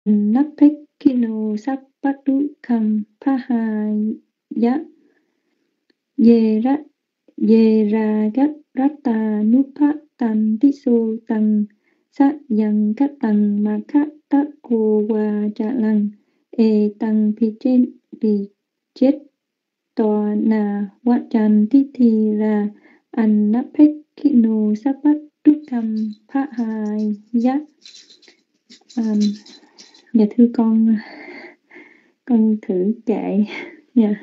Napekino Sappadukam Pahaya Ye Ragat Rata Nupa Tan Tiso Tăng Sát Yang Các Tăng Mà Các Tác Cô Qua Trà Lăng E Tăng Pi Chết Tòa Na Wat Chan Thi Thi Ra Annapekino Sappadukam Pahaya. Dạ thưa con thử kệ nha.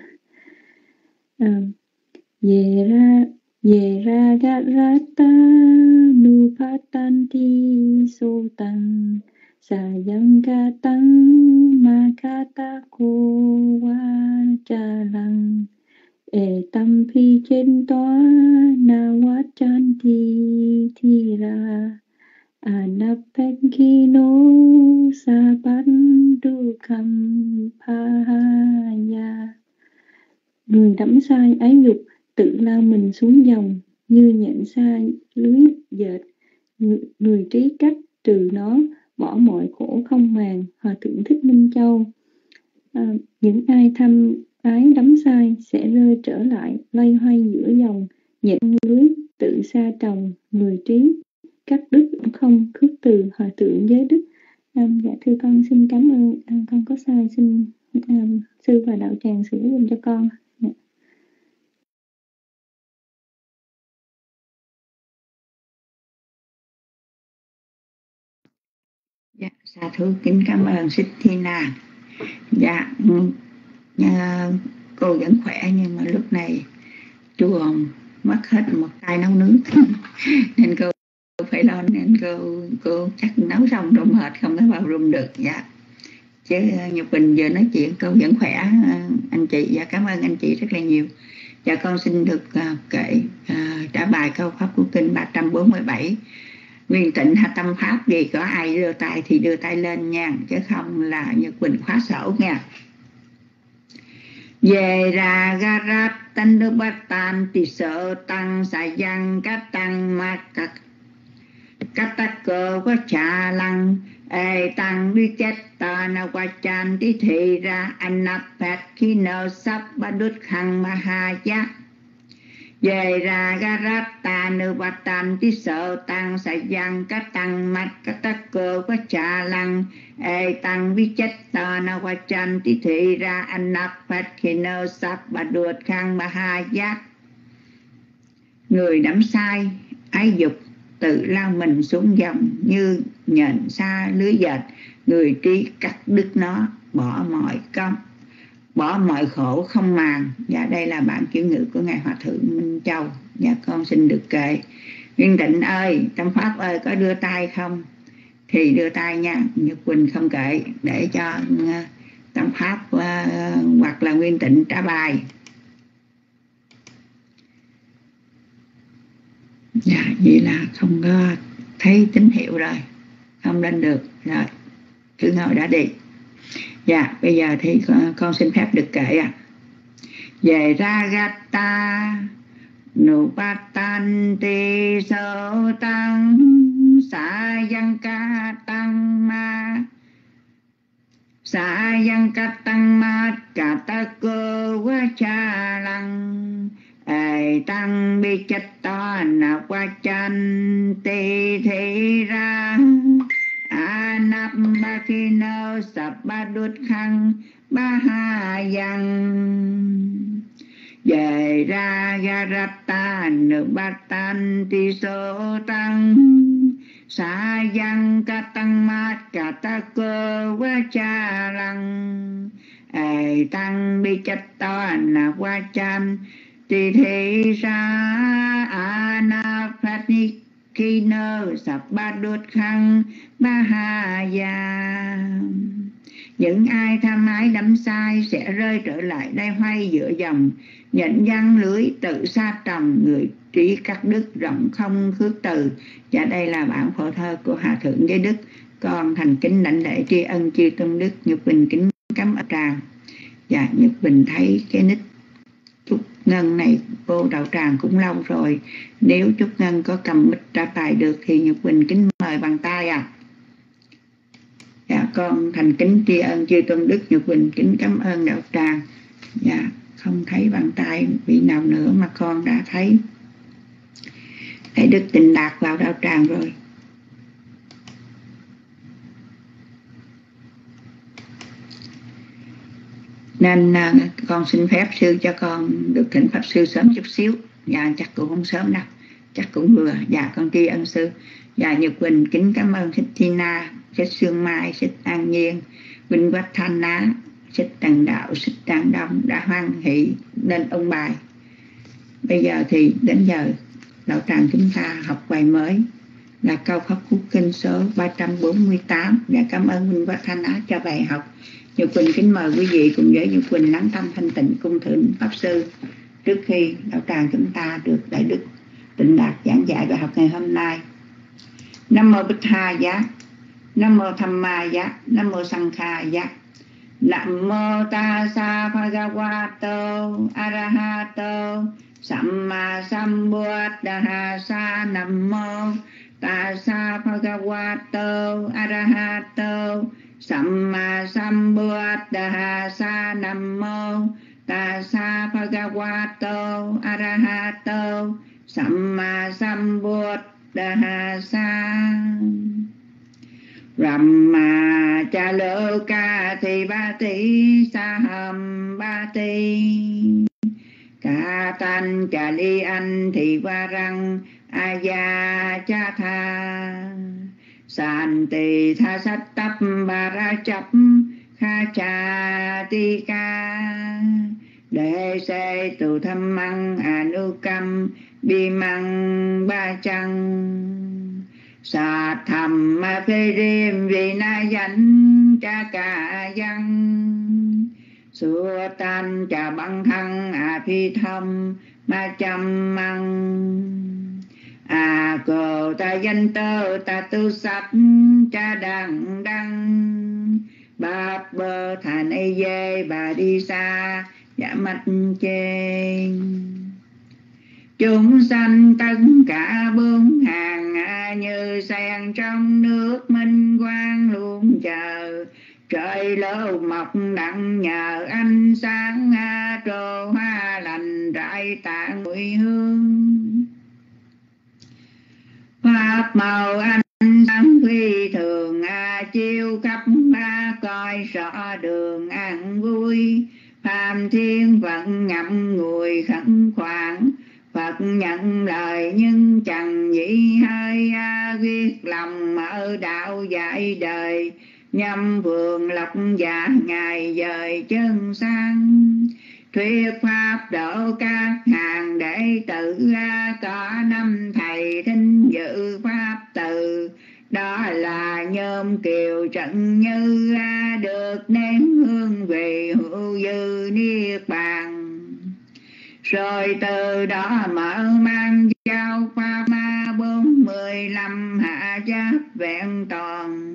Ye ra ga rata nu patanti so tăng sayang ga tăng ma kata ko wa cha lăng e tam phi trên toa na wa chan thi ra Anapekino Sappadukam Pahaya. Người đắm say ái dục tự lao mình xuống dòng như nhện sai lưới dệt, người trí cách trừ nó bỏ mọi khổ không màng. Hòa thượng Thích Minh Châu. Những ai tham ái đắm sai sẽ rơi trở lại loay hoay giữa dòng nhện lưới tự sa trồng, người trí các đức cũng không khước từ. Hòa thượng Giới Đức. Dạ thưa con xin cảm ơn, con có sai xin sư và đạo tràng sửa dùm cho con. Dạ, sa thú kính cảm ơn Sít Thina. Dạ, cô vẫn khỏe nhưng mà lúc này chùa mất hết một tay nấu nướng nên cô phải lo, nên cô chắc nấu xong rồi mệt không có vào room được. Dạ, chứ Nhật Bình giờ nói chuyện cô vẫn khỏe anh chị. Dạ, cảm ơn anh chị rất là nhiều. Dạ, con xin được kể trả bài câu pháp của kinh 347. Nguyên tịnh hay tâm pháp gì có ai đưa tay thì đưa tay lên nha, chứ không là Nhật Bình khóa sổ nha. Về ra garat tân đô bát tan thì sợ tăng xài văn các tăng mà các tắc cơ có trà lăng ê tăng đi chết ta na qua chan tí thị ra anh nạp phạt khi nợ sắp ba đút khăn mà hà giá. Về ra garat ta nữ bát tan tí sợ tăng xài văn các tăng mắt các tắc cơ có trà lăng ê tăng đi chết ta na qua chan tí thị ra anh nạp phạt khi nợ sắp ba đút khăn mà hà giá. Người đắm sai ái dục tự lao mình xuống dòng như nhện sa lưới dệt, người trí cắt đứt nó bỏ mọi khổ không màng. Dạ, đây là bản chuyển ngữ của ngài Hòa thượng Minh Châu. Dạ, con xin được kệ. Nguyên Tịnh ơi, Tâm Pháp ơi, có đưa tay không thì đưa tay nha. Nhật Quỳnh không kệ, để cho Tâm Pháp hoặc là Nguyên Tịnh trả bài. Dạ, vậy là không có thấy tín hiệu rồi, không lên được rồi, cứ ngồi đã đi. Dạ, bây giờ thì con xin phép được kể ạ. Về ra gata nupatanti so tăng sa yang ka tăng ma kata cơ wa cha lăng ai tăng bi chất to na qua chan tê thế ra anap bakino sập ba đút khăn ba ha yang về ra garata nợ bát tan ti so tăng sa yang ka tăng mát cả ta cơ wa cha lăng ai tăng bi chất to na qua chan tỳ thế ra anaphatikino sập ba đốt khăn ba ha ya. Những ai tham ái đắm sai sẽ rơi trở lại đây hoay giữa dòng nhện văn lưới tự sa trồng, người trí cắt đứt rộng không khước từ. Và đây là bản phổ thơ của Hòa thượng Giới Đức. Con thành kính lãnh lễ tri ân chư tôn đức. Nhật Bình kính cảm ơn tràng. Và Nhật Bình thấy cái nick Trúc Ngân này vô đạo tràng cũng lâu rồi. Nếu Trúc Ngân có cầm mic trả bài được thì Nhật Bình kính mời bằng tay ạ. Dạ, con thành kính tri ân chư tôn đức Nhật Quỳnh, kính cảm ơn đạo tràng. Dạ, không thấy bàn tay vị nào nữa mà con đã thấy Thầy Đức Tịnh Đạt vào đạo tràng rồi. Nên con xin phép sư cho con được thỉnh Pháp sư sớm chút xíu. Dạ, chắc cũng không sớm đâu, chắc cũng vừa. Dạ, con tri ân sư. Dạ, Nhật Quỳnh kính cảm ơn Thích Tina, Thích Sương Mai, Thích An Nhiên, Vinh Quách Thanh Ná, Thích Tần Đạo, Thích Tràng Đông đã hoan hỷ lên ông bài. Bây giờ thì đến giờ đạo tràng chúng ta học bài mới là câu Pháp Cú Kinh số 348. Dạ, cảm ơn Vinh Quách Thanh Ná cho bài học. Nhật Quỳnh kính mời quý vị cùng với Nhật Quỳnh lắng tâm thanh tịnh cung thỉnh Pháp sư trước khi đạo tràng chúng ta được Đại Đức Tịnh Đạt giảng dạy bài học ngày hôm nay. Nam mô Bích Tha Giá, Nam mô Tham Ma Giá, Nam mô Sang Kha Giá. Nam mô Tassa Bhagavato Arahato Samma Sambuddhassa. Nam mô Tassa Bhagavato Arahato Samma Sambuddhassa. Nam mô Tassa Bhagavato Arahato Samma Sambuddhassa. Brahma cha lô ca thì ba ti sa hầm ba ti ca tan cha li anh thì va răng a ya cha tha san tỳ tha sát tắp ba ra chấp kha cha ti ca để se tu tham măng anukam bi măng ba chăng sa tham ma phê rim vì na danh cha ca văn xua tan cha băng thăng phi thâm ma chăm măng cờ ta danh tơ ta tu sạch cha đằng đăng bát bơ thà nay dê bà đi xa dạ mạch trên chúng sanh tất cả bốn hàng như sen trong nước minh quang luôn chờ trời lâu mọc đặng nhờ ánh sáng trồ hoa lành rải tạng mùi hương pháp màu ánh sáng phi thường chiếu khắp ba coi rõ đường an vui phàm thiên vận ngậm ngùi khẩn khoản Phật nhận lời nhưng chẳng dĩ hơi viết lòng ở đạo dạy đời nhâm vườn lộc dạ ngày dời chân sang thuyết pháp độ các hàng đệ tử có năm thầy thính dự pháp từ đó là Nhôm Kiều Trận Như được nén hương về hữu dư niết bàn rồi từ đó mở mang giao pháp 45 hạ giáp vẹn toàn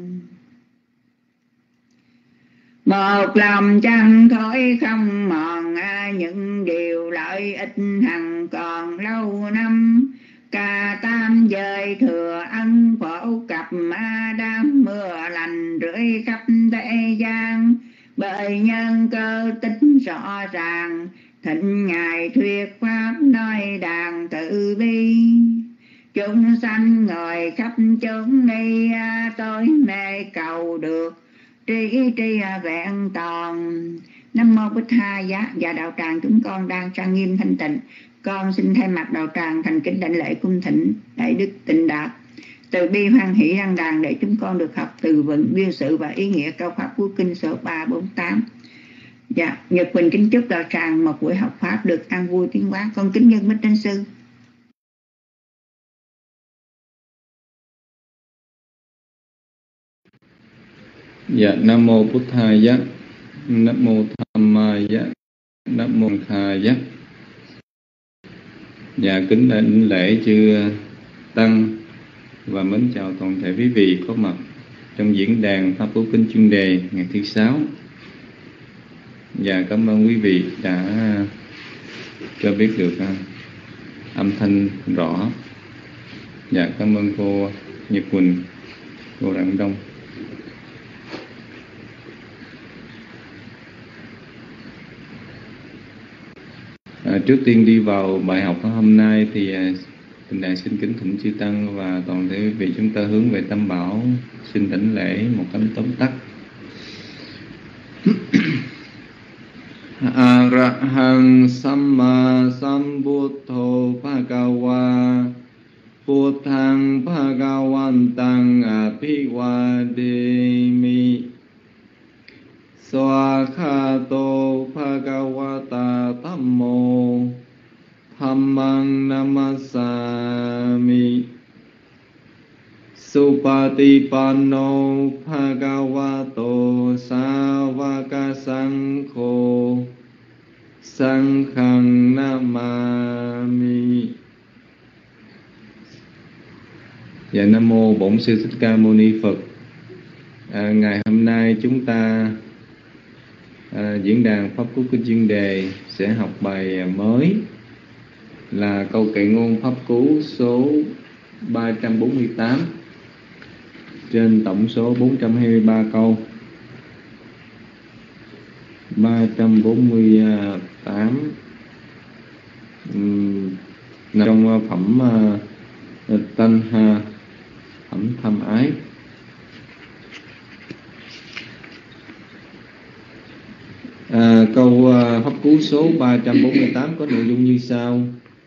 một lòng chẳng thối không mòn những điều lợi ích hằng còn lâu năm cả tam giới thừa ân phổ cập đám mưa lành rưỡi khắp thế gian bởi nhân cơ tính rõ ràng thịnh ngài thuyết pháp nói đàn tự bi chúng sanh ngồi khắp chốn đi tối nay cầu được tri vẹn toàn. Nam mô Bích Tha Giá. Và đạo tràng chúng con đang trang nghiêm thanh tịnh, con xin thay mặt đạo tràng thành kính đảnh lễ cung thỉnh Đại Đức Tịnh Đạt từ bi hoan hỷ đăng đàn để chúng con được học từ vựng biên sự và ý nghĩa câu pháp Cú Kinh số 348. Dạ, Nhật Quỳnh kính chúc đạo tràng một buổi học pháp được an vui tiến hóa. Con kính nhân Bích Trân Sư. Dạ, Nam mô Bụt Tha Giá, Nam mô Tham Ma Giá, Nam mô Kha Giá. Dạ, kính đảnh lễ chư tăng và mến chào toàn thể quý vị có mặt trong diễn đàn Pháp Cú Kinh chuyên đề ngày thứ 6. Và cảm ơn quý vị đã cho biết được âm thanh rõ. Và cảm ơn cô Nhật Quỳnh, cô Đặng Đông. Trước tiên đi vào bài học hôm nay thì Tịnh Đại xin kính thỉnh chư Tăng và toàn thể quý vị chúng ta hướng về Tam Bảo, xin đảnh lễ một cách tóm tắt. Arahang Samma Sambuddho Bhagava Buddhang Bhagavantang Abhivademi Swakhato Bhagavata Dhammo Dhammang Namasami Supatipanno Bhagavato Savaka Sankho Sanghang Namami. Dạ, Nam Mô Bổn Sư Thích Ca Mâu Ni Phật. Ngày hôm nay chúng ta diễn đàn Pháp Cú Kinh chuyên đề sẽ học bài mới là câu kệ ngôn Pháp Cú số 348 trên tổng số 423 câu. 348 trong phẩm Tanh Ha, phẩm Tham Ái. Câu Pháp Cú số 348 có nội dung như sau: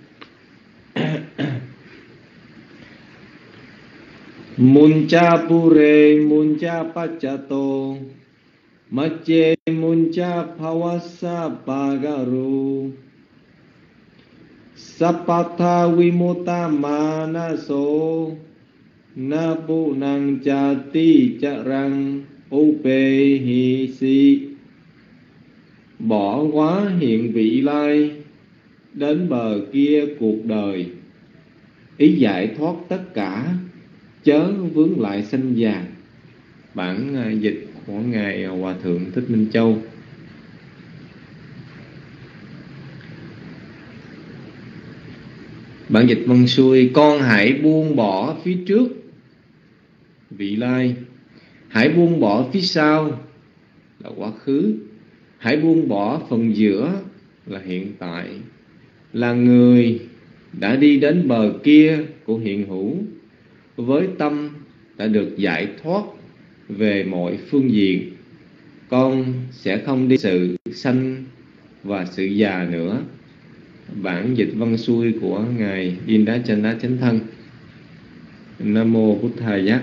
Muncha pure muncha pachato Mache muncha phawasa pagaru Sapatha vimutta manaso Nabu nang chati charang upe hi si. Bỏ quá hiện vị lai, đến bờ kia cuộc đời, ý giải thoát tất cả, chớ vướng lại sanh già. Bản dịch của Ngài Hòa Thượng Thích Minh Châu. Bản dịch văn xuôi: con hãy buông bỏ phía trước vị lai, hãy buông bỏ phía sau là quá khứ, hãy buông bỏ phần giữa là hiện tại, là người đã đi đến bờ kia của hiện hữu, với tâm đã được giải thoát về mọi phương diện. Con sẽ không đi sự sanh và sự già nữa. Bản dịch văn xuôi của Ngài Indachana Chánh Thân. Nam Mô Bụt Thaya.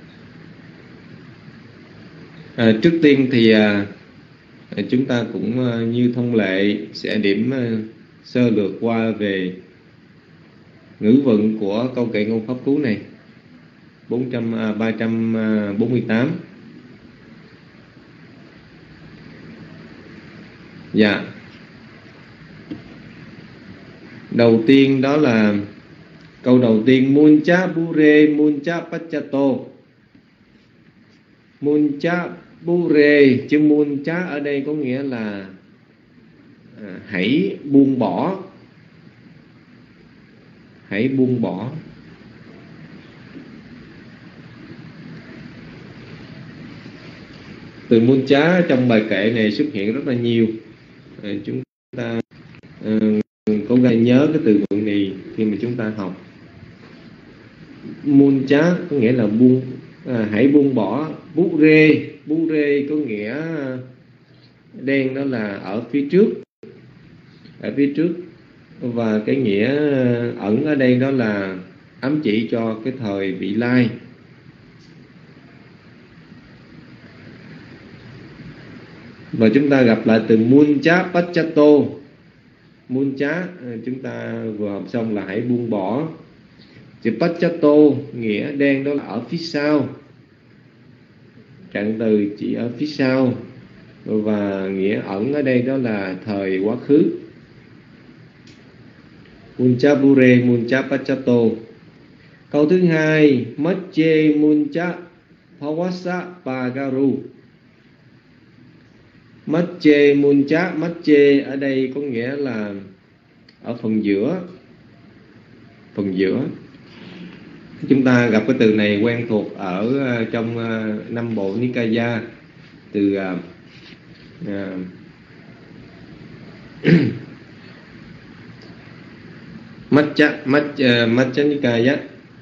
Trước tiên thì chúng ta cũng như thông lệ sẽ điểm sơ lược qua về ngữ vận của câu kệ ngôn Pháp Cú này 348. Dạ. Đầu tiên đó là câu đầu tiên: Muncha pure muncha pachato. Muncha pure, chữ muncha ở đây có nghĩa là hãy buông bỏ. Hãy buông bỏ. Từ muncha trong bài kệ này xuất hiện rất là nhiều. Chúng ta cố gắng nhớ cái từ vựng này khi mà chúng ta học. Muncha có nghĩa là buông, hãy buông bỏ. Pure có nghĩa đen, đó là ở phía trước, ở phía trước. Và cái nghĩa ẩn ở đây đó là ám chỉ cho cái thời vị lai. Và chúng ta gặp lại từ muncha pachato. Muncha chúng ta vừa học xong là hãy buông bỏ. Chữ pachato nghĩa đen đó là ở phía sau, trạng từ chỉ ở phía sau. Và nghĩa ẩn ở đây đó là thời quá khứ. Muncha pure muncha pachato. Câu thứ hai: Mache muncha phawasa pagaru. Mache muncha, mache ở đây có nghĩa là ở phần giữa. Phần giữa. Chúng ta gặp cái từ này quen thuộc ở trong Năm Bộ Nikaya, từ Matcha Nikaya.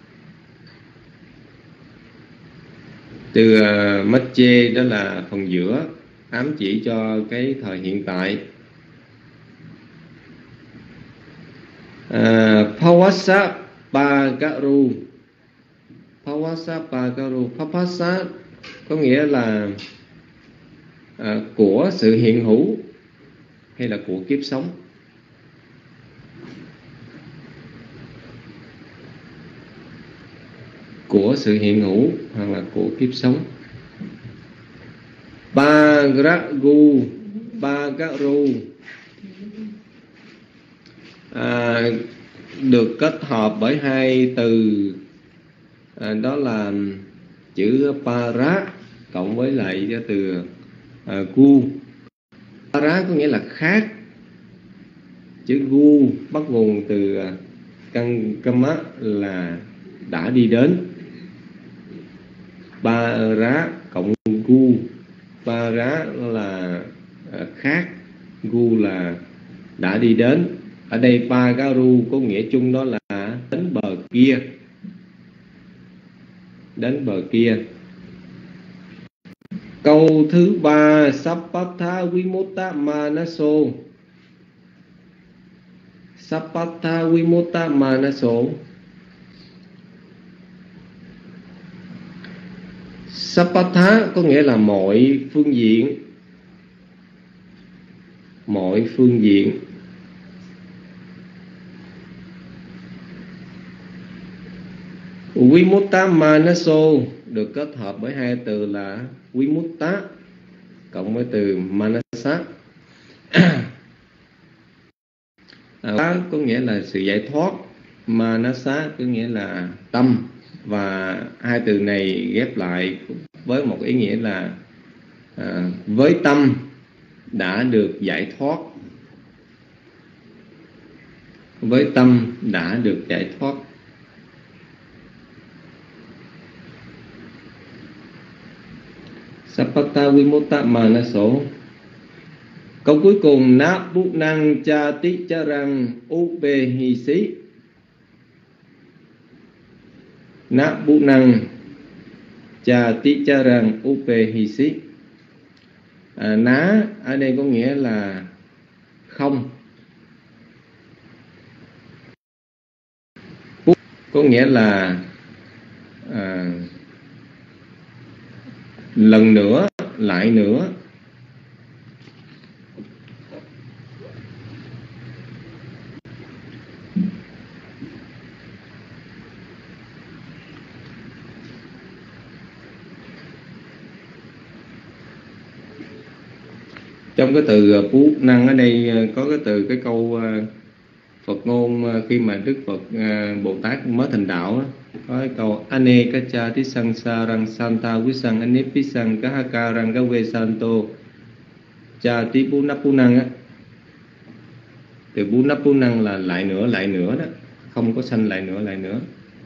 Từ Matche đó là phần giữa, ám chỉ cho cái thời hiện tại. Phawasa Pagaru. Phawasa Pagaru. Phawasa có nghĩa là của sự hiện hữu hay là của kiếp sống. Của sự hiện hữu hoặc là của kiếp sống. Pagaru. Pagaru được kết hợp bởi hai từ, đó là chữ para cộng với lại cái từ gu. Para có nghĩa là khác. Chữ gu bắt nguồn từ kama là đã đi đến. Para cộng gu. Para là khác, gu là đã đi đến. Ở đây Pagaru có nghĩa chung đó là đến bờ kia. Đến bờ kia. Câu thứ 3, Sappatha Vimutta Manaso. Sappatha Vimutta Manaso. Sappatha có nghĩa là mọi phương diện. Mọi phương diện. Vimutta Manaso được kết hợp bởi hai từ là Vimutta cộng với từ Manasa. Có nghĩa là sự giải thoát, Manasa có nghĩa là tâm, và hai từ này ghép lại với một ý nghĩa là với tâm đã được giải thoát. Với tâm đã được giải thoát. Sappatha Vimutta Manaso. Câu cuối cùng, Na Bu Năng Cha Ti Charang Upehisi. Na Bu Năng Cha Ti Charang Upehisi. Ná ở đây có nghĩa là không. Có nghĩa là lần nữa, lại nữa. Trong cái từ Phú Năng ở đây có cái từ, cái câu Phật ngôn khi mà Đức Phật Bồ Tát mới thành đạo, có cái câu Anekacha Tisangsarang Santa Visang Anipisang Kahakarang Gawe Santo Cha Ti Punapunang á. Từ Punapunang là lại nữa đó, không có sanh lại nữa.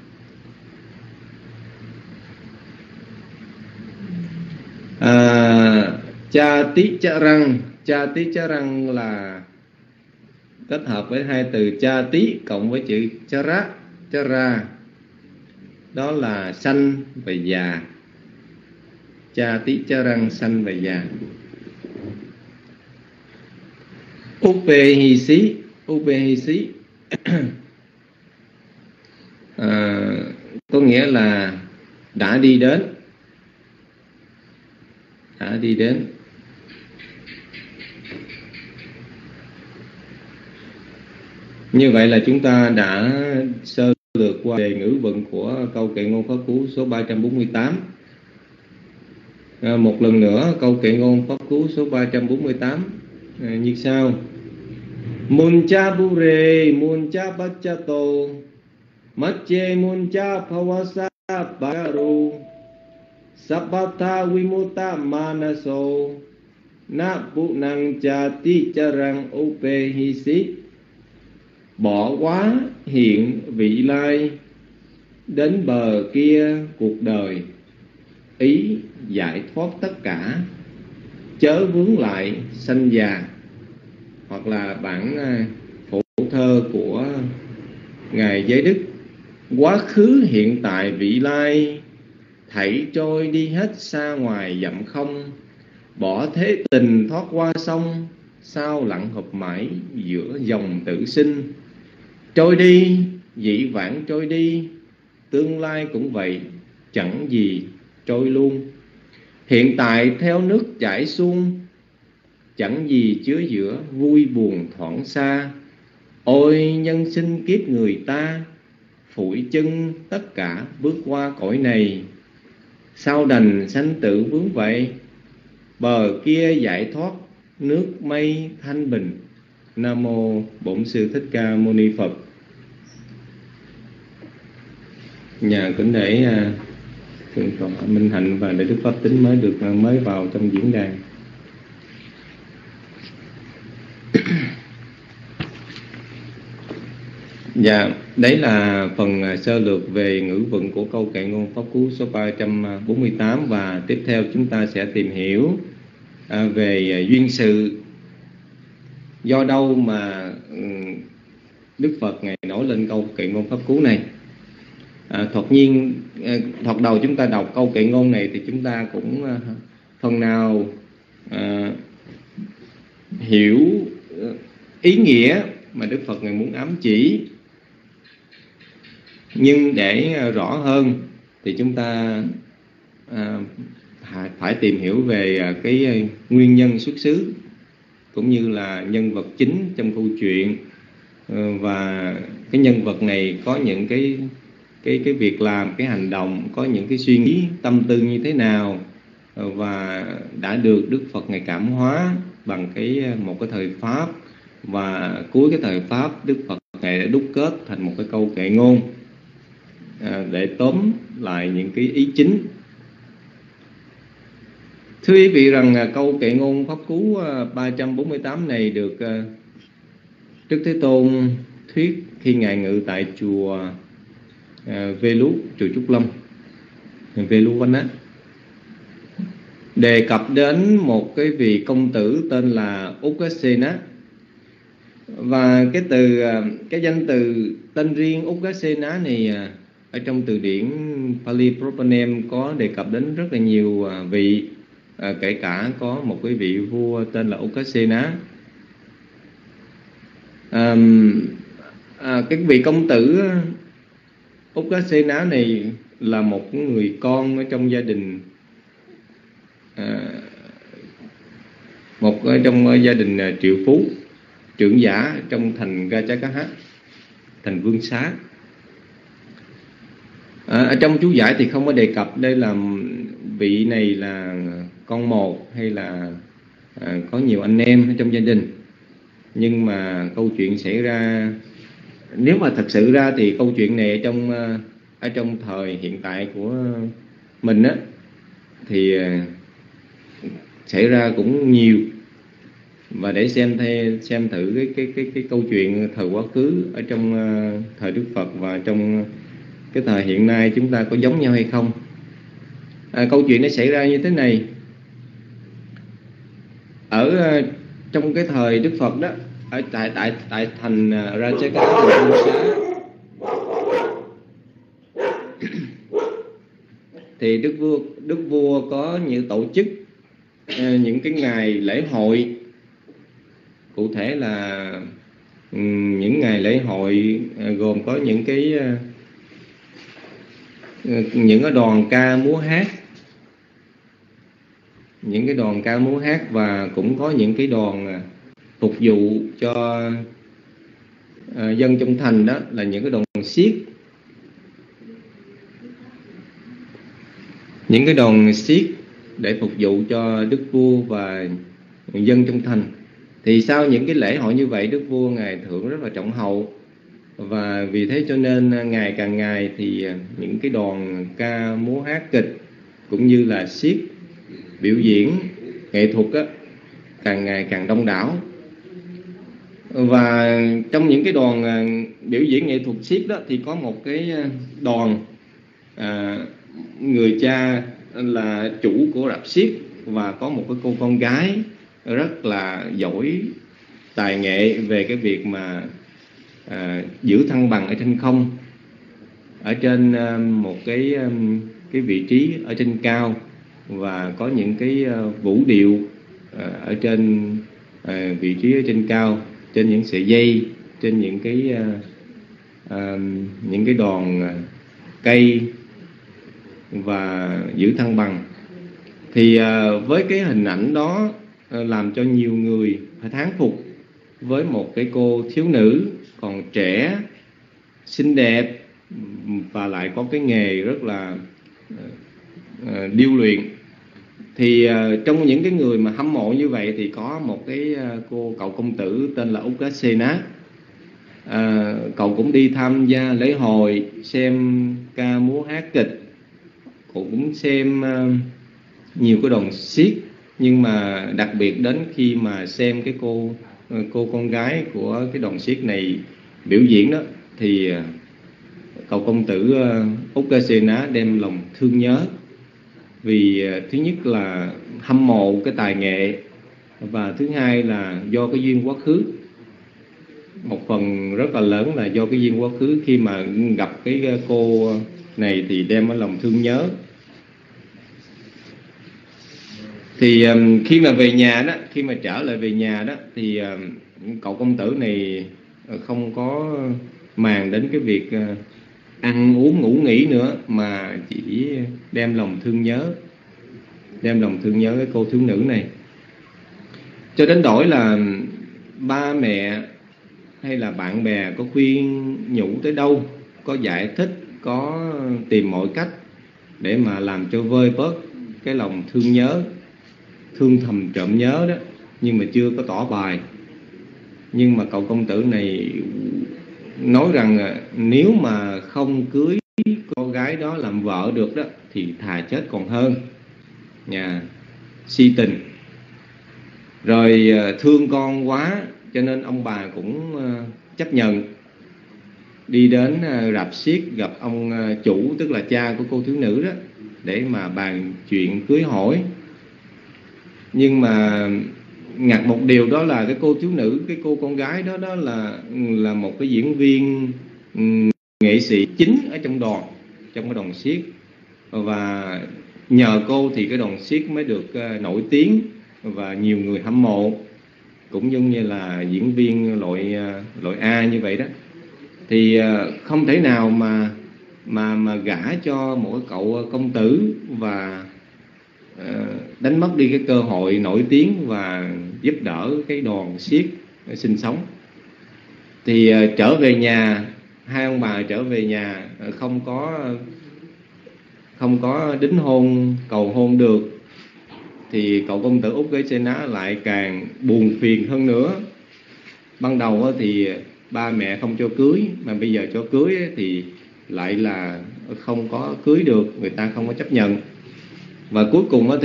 Cha tí charang là kết hợp với hai từ cha tí cộng với chữ chara, đó là sanh và già. Cha tí charang sanh và già. Upehisi có nghĩa là đã đi đến. Như vậy là chúng ta đã sơ lược qua đề ngữ vận của câu kệ ngôn pháp cú số 348. Một lần nữa câu kệ ngôn pháp cú số 348 như sau: Muncha bure muncha bachato mache muncha phawasa bagaru sappatha vimutta manaso na bu năng cha ti charang upehisi. Bỏ quá hiện vị lai, đến bờ kia cuộc đời, ý giải thoát tất cả, chớ vướng lại sanh già. Hoặc là bản phổ thơ của Ngài Giới Đức: quá khứ hiện tại vị lai, thảy trôi đi hết xa ngoài dặm không. Bỏ thế tình thoát qua sông, sao lặng hợp mãi giữa dòng tử sinh. Trôi đi, dĩ vãng trôi đi, tương lai cũng vậy, chẳng gì trôi luôn. Hiện tại theo nước chảy xuông, chẳng gì chứa giữa vui buồn thoảng xa. Ôi nhân sinh kiếp người ta, phủi chân tất cả bước qua cõi này. Sao đành sanh tử vướng vậy, bờ kia giải thoát nước mây thanh bình. Nam mô Bổn Sư Thích Ca Mâu Ni Phật. Nhà kính để Thượng tọa Minh Hạnh và Đại đức Pháp Tính mới vào trong diễn đàn. Dạ, đấy là phần sơ lược về ngữ vựng của câu kệ ngôn Pháp Cú số 348. Và tiếp theo chúng ta sẽ tìm hiểu về duyên sự. Do đâu mà Đức Phật Ngài nói lên câu kệ ngôn Pháp Cú này. Thoạt đầu chúng ta đọc câu kệ ngôn này thì chúng ta cũng phần nào hiểu ý nghĩa mà Đức Phật Ngài muốn ám chỉ. Nhưng để rõ hơn thì chúng ta phải tìm hiểu về cái nguyên nhân xuất xứ, cũng như là nhân vật chính trong câu chuyện. Và cái nhân vật này có những cái việc làm, cái hành động, có những cái suy nghĩ, tâm tư như thế nào, và đã được Đức Phật Ngài cảm hóa bằng một cái thời Pháp. Và cuối cái thời Pháp, Đức Phật Ngài đã đúc kết thành một cái câu kệ ngôn để tóm lại những cái ý chính. Thưa quý vị rằng câu kệ ngôn Pháp Cú 348 này được Đức Thế Tôn thuyết khi Ngài ngự tại chùa Velu, chùa Trúc Lâm, Velu Văn Á, đề cập đến một cái vị công tử tên là Ukasena. Và cái danh từ tên riêng Ukasena này ở trong từ điển Pali Propanem có đề cập đến rất là nhiều vị, kể cả có một cái vị vua tên là Ukasena. Cái vị công tử Ukasena này là một người con ở trong gia đình, trong gia đình triệu phú, trưởng giả trong thành Rajagaha, thành Vương Xá. Ở trong chú giải thì không có đề cập đây là vị này là con một hay là có nhiều anh em trong gia đình. Nhưng mà câu chuyện xảy ra, nếu mà thật sự ra thì câu chuyện này ở trong thời hiện tại của mình á, thì xảy ra cũng nhiều. Và để xem thử cái câu chuyện thời quá khứ ở trong thời Đức Phật và trong cái thời hiện nay chúng ta có giống nhau hay không. Câu chuyện nó xảy ra như thế này. Ở trong cái thời Đức Phật đó, ở tại thành Rajagaha, thành Vương Xá, thì đức vua có những tổ chức những cái ngày lễ hội. Cụ thể là những ngày lễ hội gồm có những cái đoàn ca múa hát, và cũng có những cái đoàn phục vụ cho dân trong thành, đó là những cái đoàn xiếc. Những cái đoàn xiếc để phục vụ cho đức vua và dân trong thành. Thì sau những cái lễ hội như vậy, đức vua Ngài thưởng rất là trọng hậu. Và vì thế cho nên ngày càng ngày thì những cái đoàn ca múa hát kịch cũng như là xiếc biểu diễn nghệ thuật á, càng ngày càng đông đảo. Và trong những cái đoàn biểu diễn nghệ thuật xiếc đó thì có một cái đoàn người cha là chủ của rạp xiếc, và có một cái cô con gái rất là giỏi tài nghệ về cái việc mà giữ thăng bằng ở trên không, ở trên một cái vị trí ở trên cao, và có những cái vũ điệu ở trên vị trí ở trên cao, trên những sợi dây, trên những cái đòn cây, và giữ thăng bằng. Thì với cái hình ảnh đó làm cho nhiều người phải thán phục với một cái cô thiếu nữ còn trẻ, xinh đẹp, và lại có cái nghề rất là điêu luyện. Thì trong những cái người mà hâm mộ như vậy thì có một cái cậu công tử tên là Ukasena. Cậu cũng đi tham gia lễ hội, xem ca múa hát kịch, cậu cũng xem nhiều cái đòn xiếc. Nhưng mà đặc biệt đến khi mà xem cái cô con gái của cái đòn xiếc này biểu diễn đó, thì cậu công tử Ukasena đem lòng thương nhớ. Vì thứ nhất là hâm mộ cái tài nghệ, và thứ hai là do cái duyên quá khứ. Một phần rất là lớn là do cái duyên quá khứ, khi mà gặp cái cô này thì đem ở lòng thương nhớ. Thì khi mà về nhà đó, khi mà trở lại về nhà đó, thì cậu công tử này không có màng đến cái việc ăn uống ngủ nghỉ nữa, mà chỉ đem lòng thương nhớ cái cô thiếu nữ này. Cho đến đổi là ba mẹ hay là bạn bè có khuyên nhủ tới đâu, có giải thích, có tìm mọi cách để mà làm cho vơi bớt cái lòng thương nhớ, thương thầm trộm nhớ đó, nhưng mà chưa có tỏ bài. Nhưng mà cậu công tử này nói rằng nếu mà không cưới cô gái đó làm vợ được đó, thì thà chết còn hơn. Si tình. Rồi thương con quá, cho nên ông bà cũng chấp nhận đi đến rạp xiếc gặp ông chủ, tức là cha của cô thiếu nữ đó, để mà bàn chuyện cưới hỏi. Nhưng mà ngặt một điều đó là cái cô thiếu nữ, cái cô con gái đó là một cái diễn viên nghệ sĩ chính ở trong cái đoàn xiếc. Và nhờ cô thì cái đoàn xiếc mới được nổi tiếng và nhiều người hâm mộ, cũng giống như là diễn viên loại A như vậy đó. Thì không thể nào mà gả cho một cái cậu công tử và đánh mất đi cái cơ hội nổi tiếng và giúp đỡ cái đoàn xiếc sinh sống. Thì trở về nhà, hai ông bà trở về nhà không có đính hôn, cầu hôn được, thì cậu công tử Ukasena lại càng buồn phiền hơn nữa. Ban đầu thì ba mẹ không cho cưới, mà bây giờ cho cưới thì lại là không có cưới được, người ta không có chấp nhận. Và cuối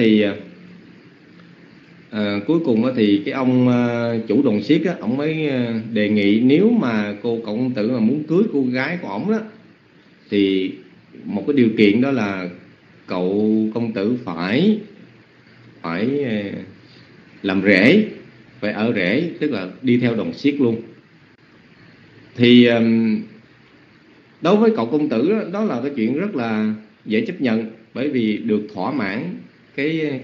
cùng thì cái ông chủ đoàn xiếc á, ông mới đề nghị nếu mà cậu công tử mà muốn cưới cô gái của ổng đó, thì một cái điều kiện đó là cậu công tử phải làm rể, phải ở rể, tức là đi theo đoàn xiếc luôn. Thì đối với cậu công tử đó là cái chuyện rất là dễ chấp nhận, bởi vì được thỏa mãn cái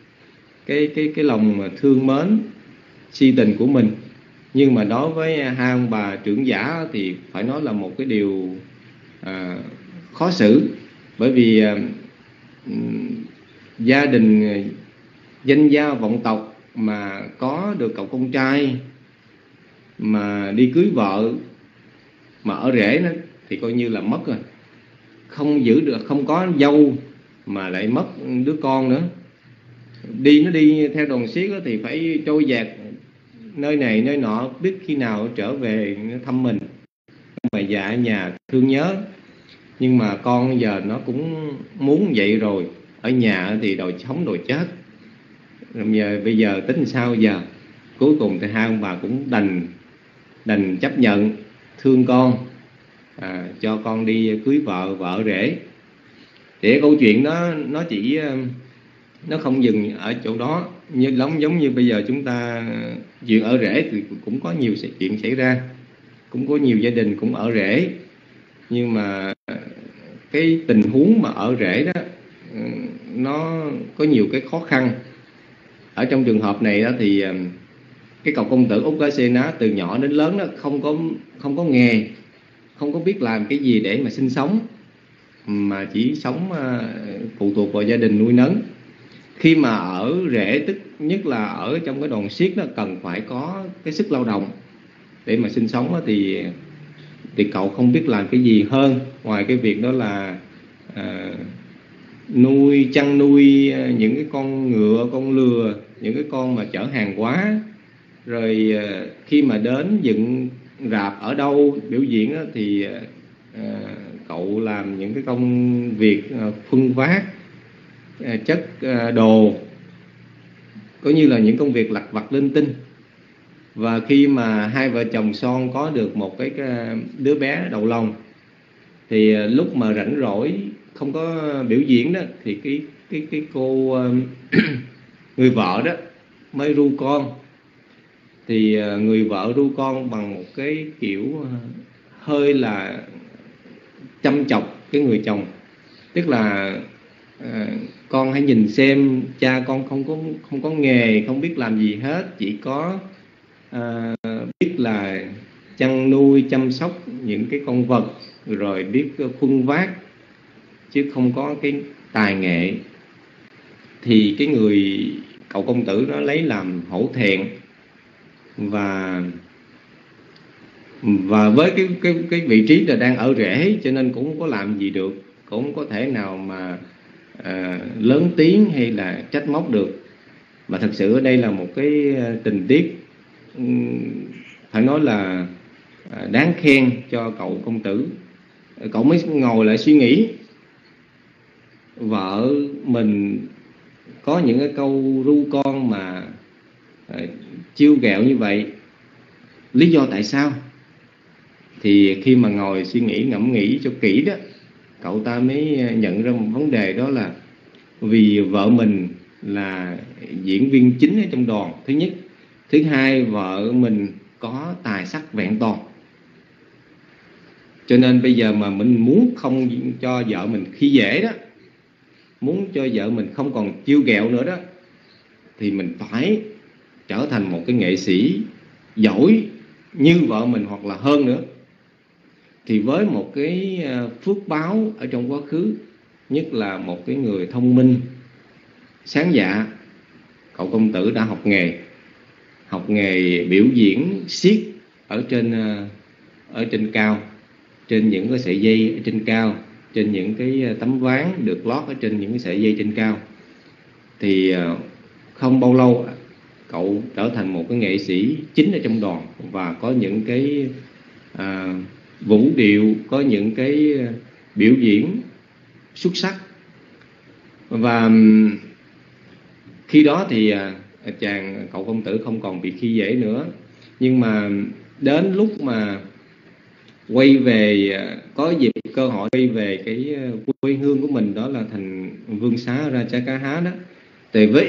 lòng thương mến, si tình của mình. Nhưng mà đối với hai ông bà trưởng giả thì phải nói là một cái điều khó xử, bởi vì gia đình danh gia vọng tộc mà có được cậu con trai mà đi cưới vợ mà ở rể nó thì coi như là mất rồi, không giữ được, không có dâu mà lại mất đứa con nữa. Nó đi theo đoàn xiếc thì phải trôi dạt nơi này nơi nọ, biết khi nào trở về thăm mình, mà già ở nhà thương nhớ. Nhưng mà con giờ nó cũng muốn vậy rồi, ở nhà thì đòi sống đòi chết, rồi bây giờ tính sao giờ? Cuối cùng thì hai ông bà cũng đành chấp nhận, thương con, cho con đi cưới vợ ở rể. Thì câu chuyện đó nó không dừng ở chỗ đó, giống như bây giờ chúng ta chuyện ở rể thì cũng có nhiều sự chuyện xảy ra. cũng có nhiều gia đình cũng ở rễ, nhưng mà cái tình huống mà ở rễ đó nó có nhiều cái khó khăn. Ở trong trường hợp này đó thì cái cậu công tử Ugasena từ nhỏ đến lớn đó không có nghề, không có biết làm cái gì để mà sinh sống, mà chỉ sống phụ thuộc vào gia đình nuôi nấng. Khi mà ở rễ, tức nhất là ở trong cái đoàn xiết đó, cần phải có cái sức lao động để mà sinh sống đó, thì cậu không biết làm cái gì hơn ngoài cái việc đó là chăn nuôi những cái con ngựa, con lừa, những cái con mà chở hàng hóa. Rồi khi mà đến dựng rạp ở đâu biểu diễn đó, thì cậu làm những cái công việc khuân vác, chất đồ, có như là những công việc lặt vặt linh tinh. Và khi mà hai vợ chồng son có được một cái đứa bé đầu lòng, thì lúc mà rảnh rỗi không có biểu diễn đó, thì cái cô người vợ đó mới ru con. Thì người vợ ru con bằng một cái kiểu hơi là chăm chọc cái người chồng, tức là con hãy nhìn xem cha con không có nghề, không biết làm gì hết, chỉ có biết là chăn nuôi chăm sóc những cái con vật, rồi biết khuân vác, chứ không có cái tài nghệ. Thì cái người cậu công tử nó lấy làm hổ thẹn, và với cái vị trí là đang ở rễ, cho nên cũng không có làm gì được, cũng không có thể nào mà lớn tiếng hay là trách móc được. Mà thật sự ở đây là một cái tình tiết phải nói là đáng khen cho cậu công tử. Cậu mới ngồi lại suy nghĩ, vợ mình có những cái câu ru con mà chiêu ghẹo như vậy, lý do tại sao? Thì khi mà ngồi suy nghĩ ngẫm nghĩ cho kỹ đó, cậu ta mới nhận ra một vấn đề, đó là vì vợ mình là diễn viên chính ở trong đoàn, thứ nhất. Thứ hai, vợ mình có tài sắc vẹn toàn, cho nên bây giờ mà mình muốn không cho vợ mình khi dễ đó, muốn cho vợ mình không còn chiêu ghẹo nữa đó, thì mình phải trở thành một cái nghệ sĩ giỏi như vợ mình hoặc là hơn nữa. Thì với một cái phước báo ở trong quá khứ, nhất là một cái người thông minh, sáng dạ, cậu công tử đã học nghề biểu diễn xiết ở trên cao, trên những cái sợi dây ở trên cao, trên những cái tấm ván được lót ở trên những cái sợi dây trên cao. Thì không bao lâu cậu trở thành một cái nghệ sĩ chính ở trong đoàn, và có những cái vũ điệu, có những cái biểu diễn xuất sắc. Và khi đó thì cậu công tử không còn bị khi dễ nữa. Nhưng mà đến lúc mà quay về, có dịp cơ hội quay về cái quê hương của mình, đó là thành vương xá Ratchakahá đó, thì với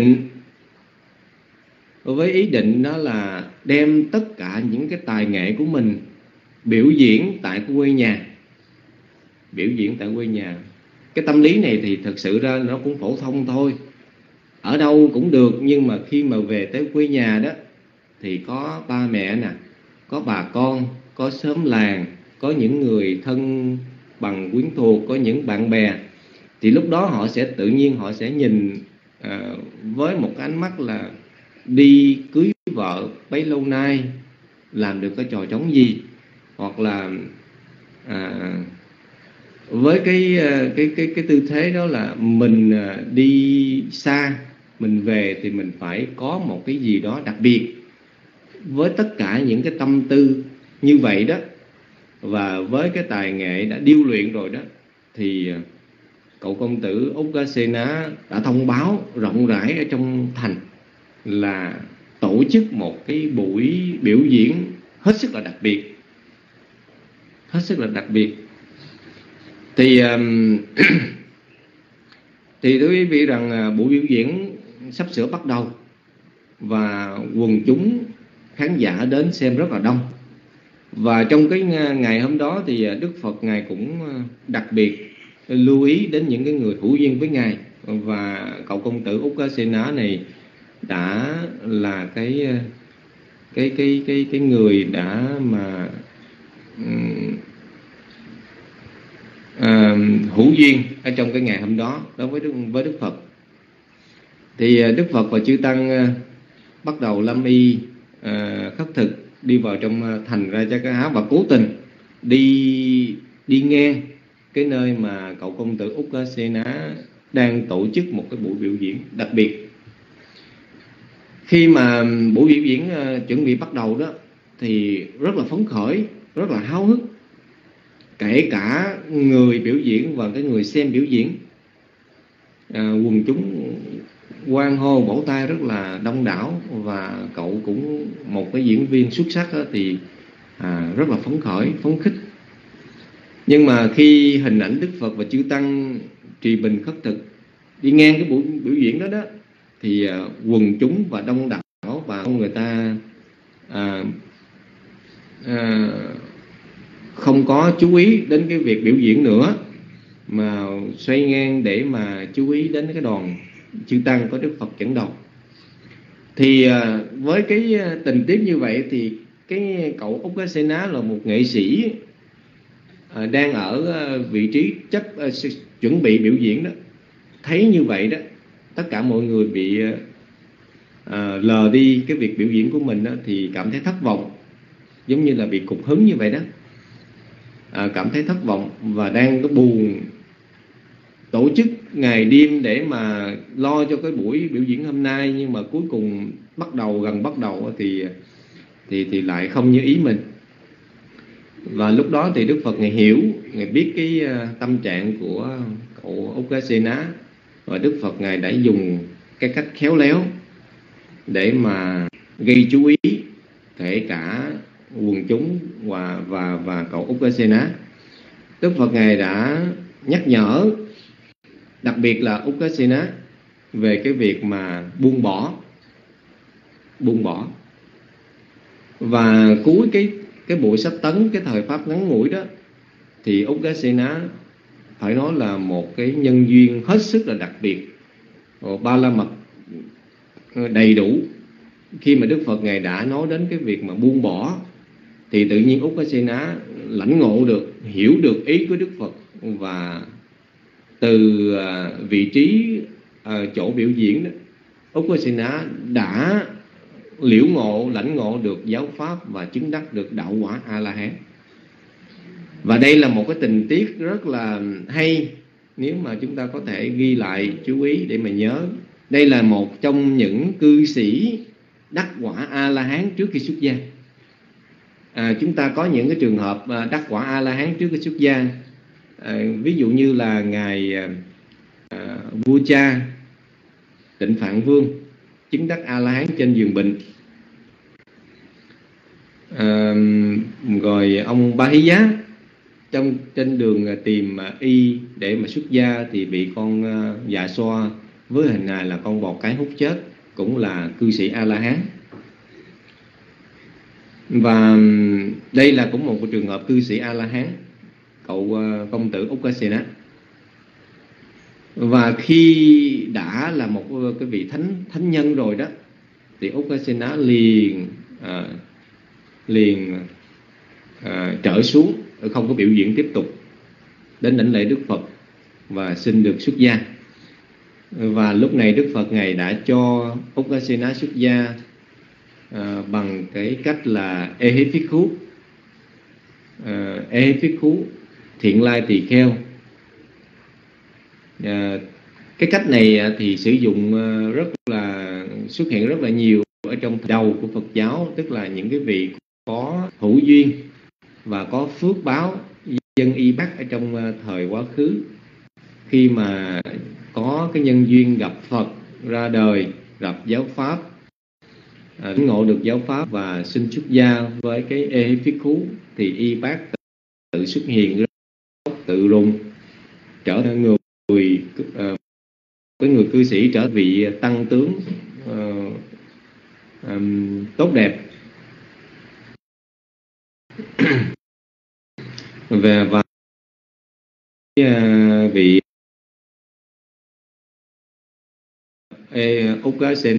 ý định đó là đem tất cả những cái tài nghệ của mình biểu diễn tại quê nhà. Cái tâm lý này thì thật sự ra nó cũng phổ thông thôi, ở đâu cũng được. Nhưng mà khi mà về tới quê nhà đó, thì có ba mẹ nè, có bà con, có xóm làng, có những người thân bằng quyến thuộc, có những bạn bè. Thì lúc đó họ sẽ tự nhiên họ sẽ nhìn với một cái ánh mắt là đi cưới vợ bấy lâu nay làm được cái trò trống gì, hoặc là với cái tư thế đó là mình đi xa, mình về thì mình phải có một cái gì đó đặc biệt. Với tất cả những cái tâm tư như vậy đó, và với cái tài nghệ đã điêu luyện rồi đó, thì cậu công tử Ugasena đã thông báo rộng rãi ở trong thành là tổ chức một cái buổi biểu diễn hết sức là đặc biệt. Thì thưa quý vị rằng buổi biểu diễn sắp sửa bắt đầu, và quần chúng khán giả đến xem rất là đông. Và trong cái ngày hôm đó thì Đức Phật Ngài cũng đặc biệt lưu ý đến những cái người hữu duyên với Ngài. Và cậu công tử Ukasena này đã là cái người đã mà hữu duyên ở trong cái ngày hôm đó đối với Đức Phật. Thì Đức Phật và chư tăng bắt đầu lâm y khất thực đi vào trong thành Rajagaha và cố tình đi ngang cái nơi mà cậu công tử Ukasena đang tổ chức một cái buổi biểu diễn đặc biệt. Khi mà buổi biểu diễn chuẩn bị bắt đầu đó thì rất là phấn khởi, rất là háo hức, kể cả người biểu diễn và cái người xem biểu diễn. Quần chúng hoan hô vỗ tay rất là đông đảo, và cậu cũng một cái diễn viên xuất sắc đó, thì rất là phấn khởi, phấn khích. Nhưng mà khi hình ảnh Đức Phật và chư tăng trì bình khất thực đi ngang cái buổi biểu diễn đó thì quần chúng và đông đảo và người ta không có chú ý đến cái việc biểu diễn nữa, mà xoay ngang để mà chú ý đến cái đoàn chư tăng có Đức Phật dẫn đầu. Thì với cái tình tiết như vậy thì cái cậu Ukasena là một nghệ sĩ đang ở vị trí chuẩn bị biểu diễn đó, thấy như vậy đó, tất cả mọi người bị lờ đi cái việc biểu diễn của mình đó, thì cảm thấy thất vọng, giống như là bị cục hứng như vậy đó. Cảm thấy thất vọng và đang có buồn, tổ chức ngày đêm để mà lo cho cái buổi biểu diễn hôm nay, nhưng mà cuối cùng gần bắt đầu thì lại không như ý mình. Và lúc đó thì Đức Phật Ngài hiểu, Ngài biết cái tâm trạng của cậu Ukasena, và Đức Phật Ngài đã dùng cái cách khéo léo để mà gây chú ý kể cả quần chúng và cậu Ukasena. Đức Phật Ngài đã nhắc nhở đặc biệt là Ukasena về cái việc mà buông bỏ. Và cuối cái buổi sắp tấn, cái thời pháp ngắn ngủi đó, thì Ukasena phải nói là một cái nhân duyên hết sức là đặc biệt, ba la mật đầy đủ. Khi mà Đức Phật Ngài đã nói đến cái việc mà buông bỏ, thì tự nhiên Ukasena lãnh ngộ được, hiểu được ý của Đức Phật, và từ vị trí chỗ biểu diễn đó, Ukasena đã liễu ngộ, lãnh ngộ được giáo pháp và chứng đắc được đạo quả A-la-hán. Và đây là một cái tình tiết rất là hay, nếu mà chúng ta có thể ghi lại, chú ý để mà nhớ. Đây là một trong những cư sĩ đắc quả A-la-hán trước khi xuất gia. Chúng ta có những cái trường hợp đắc quả A-la-hán trước khi xuất gia. Ví dụ như là ngài vua cha Tịnh Phạn Vương chứng đắc A-la-hán trên giường bệnh. Rồi ông Ba Hí Giá trên đường tìm y để mà xuất gia thì bị con dạ xoa với hình hài là con bò cái hút chết, cũng là cư sĩ A-la-hán. Và đây là cũng một trường hợp cư sĩ A-la-hán, cậu công tử Ukasena. Và khi đã là một cái vị thánh nhân rồi đó, thì Ukasena liền trở xuống, không có biểu diễn tiếp tục, đến đảnh lễ Đức Phật và xin được xuất gia. Và lúc này Đức Phật Ngài đã cho Ukasena xuất gia bằng cái cách là Ehiphikhu, thiện lai tỳ kheo. Cái cách này thì sử dụng xuất hiện rất là nhiều ở trong đầu của Phật giáo, tức là những cái vị có hữu duyên và có phước báo dân y Bắc ở trong thời quá khứ, khi mà có cái nhân duyên gặp Phật ra đời, gặp giáo pháp, ngộ được giáo pháp và xin xuất gia với cái Ehiphikhu, thì y Bác tự xuất hiện, tự rùng trở thành người cư sĩ, trở vị tăng tướng tốt đẹp. và vị Ukasena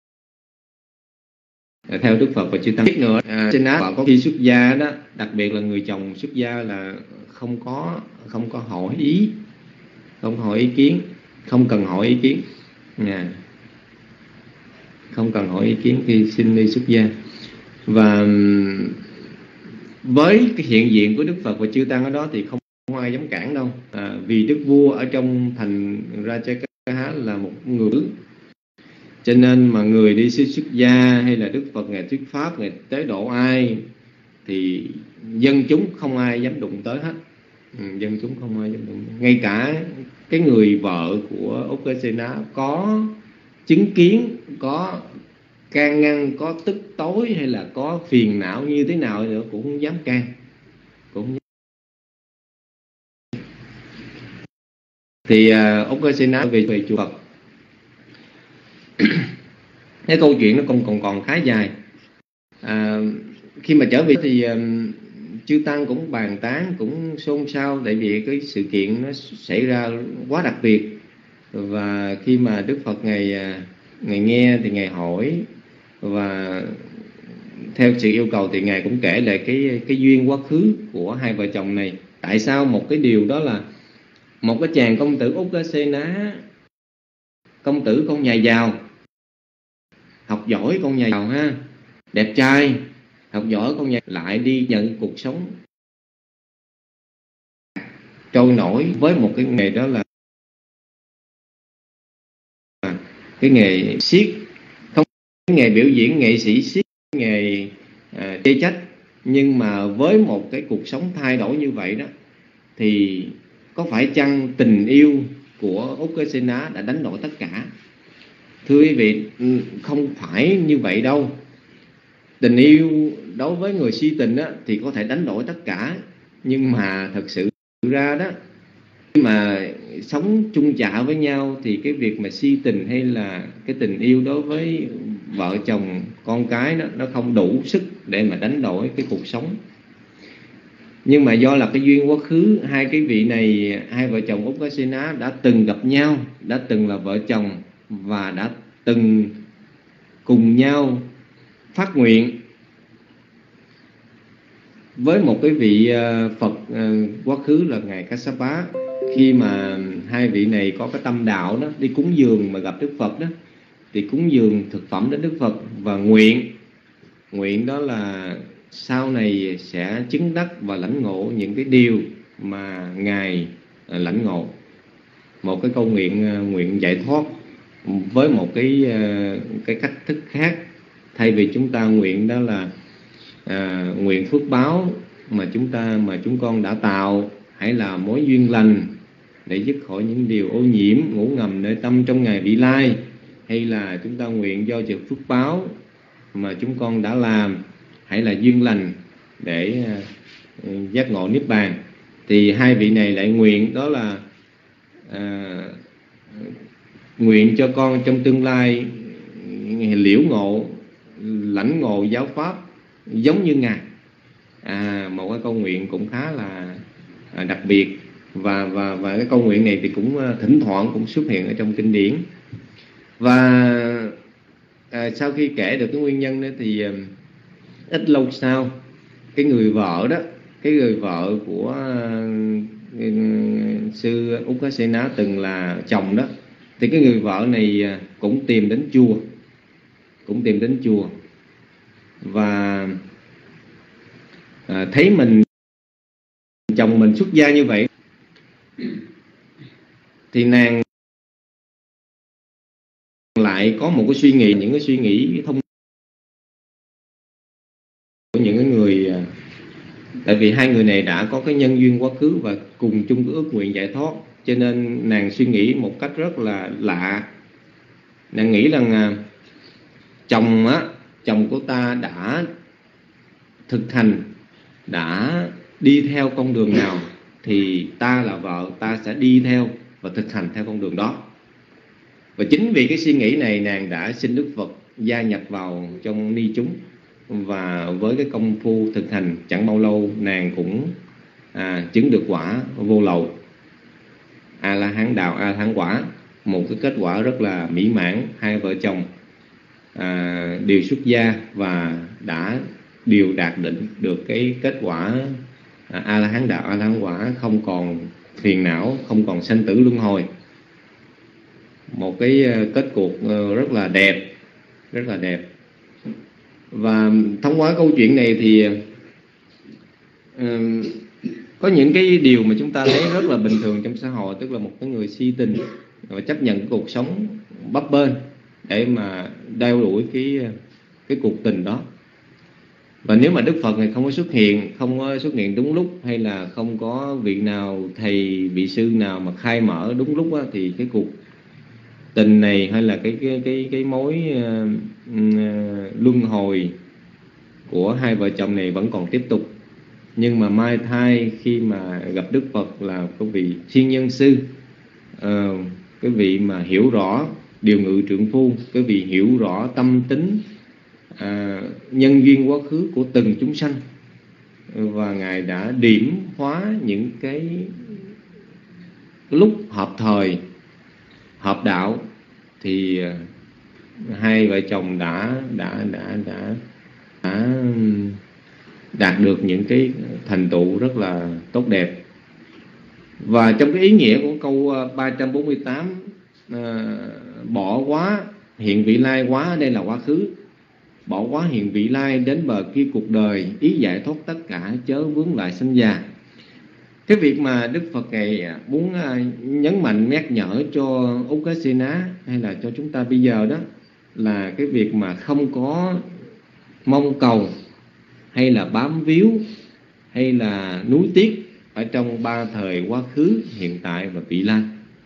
theo Đức Phật và chư tăng biết nữa, Sena có khi xuất gia đó, đặc biệt là người chồng xuất gia là không có hỏi ý, không hỏi ý kiến, không cần hỏi ý kiến, không cần hỏi ý kiến khi xin đi xuất gia. Và với cái hiện diện của Đức Phật và chư tăng ở đó thì không ai dám cản đâu, vì đức vua ở trong thành Rajagaha là một người, cho nên mà người đi xuất gia hay là Đức Phật Ngài thuyết pháp, Ngài tế độ ai thì dân chúng không ai dám đụng tới hết. Dân chúng không ai dám đụng tới. Ngay cả cái người vợ của Ukasena có chứng kiến, có can ngăn, có tức tối hay là có phiền não như thế nào nữa cũng không dám can, cũng không dám. Thì Ukasena về chùa Phật. Cái câu chuyện nó còn khá dài. Khi mà trở về thì chư tăng cũng bàn tán, cũng xôn xao, tại vì cái sự kiện nó xảy ra quá đặc biệt. Và khi mà Đức Phật Ngài nghe thì Ngài hỏi, và theo sự yêu cầu thì Ngài cũng kể lại cái duyên quá khứ của hai vợ chồng này. Tại sao một cái điều đó là một cái chàng công tử Ukasena, công tử con nhà giàu, học giỏi con nhà giàu ha, đẹp trai, học giỏi con nhà, lại đi nhận cuộc sống trôi nổi với một cái nghề đó là cái nghề siết, không cái nghề biểu diễn nghệ sĩ siết, nghề chê trách. Nhưng mà với một cái cuộc sống thay đổi như vậy đó, thì có phải chăng tình yêu của Ukasena đã đánh đổi tất cả? Thưa quý vị, không phải như vậy đâu. Tình yêu đối với người si tình đó, thì có thể đánh đổi tất cả. Nhưng mà thật sự ra đó, khi mà sống chung chạ với nhau thì cái việc mà si tình hay là cái tình yêu đối với vợ chồng, con cái đó, nó không đủ sức để mà đánh đổi cái cuộc sống. Nhưng mà do là cái duyên quá khứ, hai cái vị này, hai vợ chồng Ukasena đã từng gặp nhau, đã từng là vợ chồng và đã từng cùng nhau phát nguyện với một cái vị Phật quá khứ là Ngài Kassapa. Khi mà hai vị này có cái tâm đạo đó, đi cúng dường mà gặp Đức Phật đó, thì cúng dường thực phẩm đến Đức Phật và nguyện đó là sau này sẽ chứng đắc và lãnh ngộ những cái điều mà Ngài lãnh ngộ. Một cái câu nguyện giải thoát với một cái cách thức khác. Thay vì chúng ta nguyện đó là nguyện phước báo mà chúng con đã tạo, hãy là mối duyên lành để dứt khỏi những điều ô nhiễm ngủ ngầm nơi tâm trong ngày vị lai, hay là chúng ta nguyện do sự phước báo mà chúng con đã làm, hãy là duyên lành để giác ngộ niết bàn. Thì hai vị này lại nguyện đó là nguyện cho con trong tương lai liễu ngộ, lãnh ngộ giáo pháp giống như Ngài. Một cái câu nguyện cũng khá là đặc biệt. Và cái câu nguyện này thì cũng thỉnh thoảng cũng xuất hiện ở trong kinh điển. Và sau khi kể được cái nguyên nhân đó thì ít lâu sau, cái người vợ đó, cái người vợ của sư Ukasena từng là chồng đó, thì cái người vợ này cũng tìm đến chùa và thấy chồng mình xuất gia như vậy thì nàng lại có một cái suy nghĩ, những cái suy nghĩ thông của những cái người, tại vì hai người này đã có cái nhân duyên quá khứ và cùng chung cái ước nguyện giải thoát, cho nên nàng suy nghĩ một cách rất là lạ. Nàng nghĩ rằng chồng của ta đã thực hành, đã đi theo con đường nào thì ta là vợ, ta sẽ đi theo và thực hành theo con đường đó. Và chính vì cái suy nghĩ này, nàng đã xin Đức Phật gia nhập vào trong ni chúng. Và với cái công phu thực hành chẳng bao lâu, nàng cũng chứng được quả vô lậu, A La Hán đạo, A La Hán quả, một cái kết quả rất là mỹ mãn. Hai vợ chồng đều xuất gia và đều đạt được cái kết quả A La Hán đạo, A La Hán quả, không còn phiền não, không còn sanh tử luân hồi. Một cái kết cuộc rất là đẹp, rất là đẹp. Và thông qua câu chuyện này thì có những cái điều mà chúng ta thấy rất là bình thường trong xã hội, tức là một cái người si tình và chấp nhận cái cuộc sống bấp bênh để mà đeo đuổi cái cuộc tình đó. Và nếu mà Đức Phật này không có xuất hiện đúng lúc, hay là không có vị nào, thầy vị sư nào mà khai mở đúng lúc đó, thì cái cuộc tình này hay là cái mối luân hồi của hai vợ chồng này vẫn còn tiếp tục. Nhưng mà mai thai khi mà gặp Đức Phật là cái vị thiên nhân sư, cái vị mà hiểu rõ điều ngự trượng phu, cái vị hiểu rõ tâm tính, nhân duyên quá khứ của từng chúng sanh, và Ngài đã điểm hóa những cái lúc hợp thời, hợp đạo, thì hai vợ chồng đã đạt được những cái thành tựu rất là tốt đẹp. Và trong cái ý nghĩa của câu 348, bỏ quá hiện vị lai, quá đây là quá khứ, bỏ quá hiện vị lai, đến bờ kia cuộc đời, ý giải thoát tất cả, chớ vướng lại sanh già. Cái việc mà Đức Phật Ngài muốn nhấn mạnh nhắc nhở cho Ukasena hay là cho chúng ta bây giờ đó, là cái việc mà không có mong cầu hay là bám víu hay là nuối tiếc ở trong ba thời quá khứ, hiện tại và vị lai.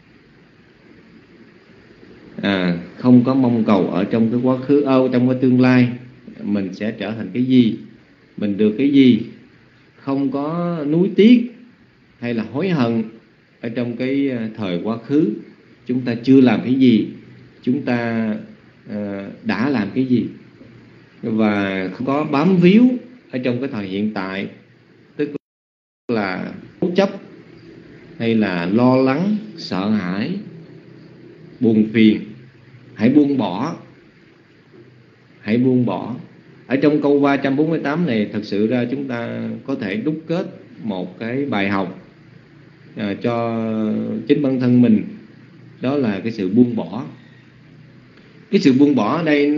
Không có mong cầu ở trong cái quá khứ, trong cái tương lai mình sẽ trở thành cái gì, mình được cái gì. Không có nuối tiếc hay là hối hận ở trong cái thời quá khứ, chúng ta chưa làm cái gì, chúng ta đã làm cái gì. Và không có bám víu ở trong cái thời hiện tại, tức là cố chấp hay là lo lắng, sợ hãi, buồn phiền. Hãy buông bỏ, hãy buông bỏ. Ở trong câu 348 này, thật sự ra chúng ta có thể đúc kết một cái bài học cho chính bản thân mình, đó là cái sự buông bỏ. Cái sự buông bỏ ở đây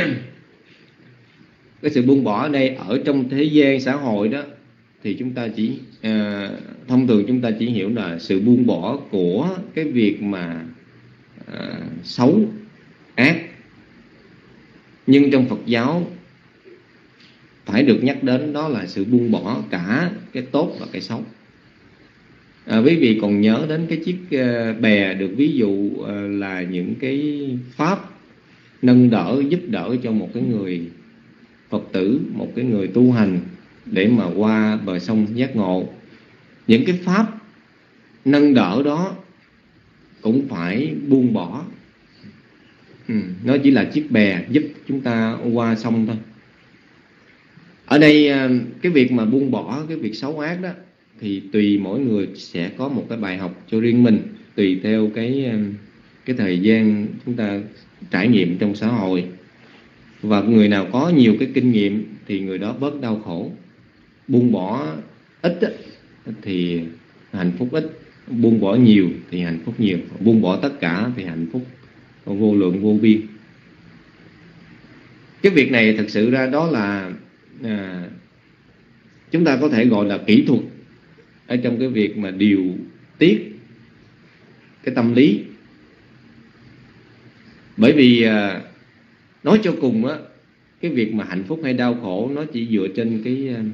cái sự buông bỏ ở đây ở trong thế gian xã hội đó, thì chúng ta chỉ thông thường chúng ta chỉ hiểu là sự buông bỏ của cái việc mà xấu, ác. Nhưng trong Phật giáo phải được nhắc đến, đó là sự buông bỏ cả cái tốt và cái xấu. Quý vị còn nhớ đến cái chiếc bè được ví dụ là những cái pháp nâng đỡ, giúp đỡ cho một cái người Phật tử, một cái người tu hành để mà qua bờ sông giác ngộ. Những cái pháp nâng đỡ đó cũng phải buông bỏ. Nó chỉ là chiếc bè giúp chúng ta qua sông thôi. Ở đây cái việc mà buông bỏ cái việc xấu ác đó, thì tùy mỗi người sẽ có một cái bài học cho riêng mình, tùy theo cái thời gian chúng ta trải nghiệm trong xã hội. Và người nào có nhiều cái kinh nghiệm thì người đó bớt đau khổ. Buông bỏ ít thì hạnh phúc ít, buông bỏ nhiều thì hạnh phúc nhiều, buông bỏ tất cả thì hạnh phúc vô lượng vô biên. Cái việc này thật sự ra đó là chúng ta có thể gọi là kỹ thuật ở trong cái việc mà điều tiết cái tâm lý. Bởi vì nói cho cùng á, cái việc mà hạnh phúc hay đau khổ nó chỉ dựa trên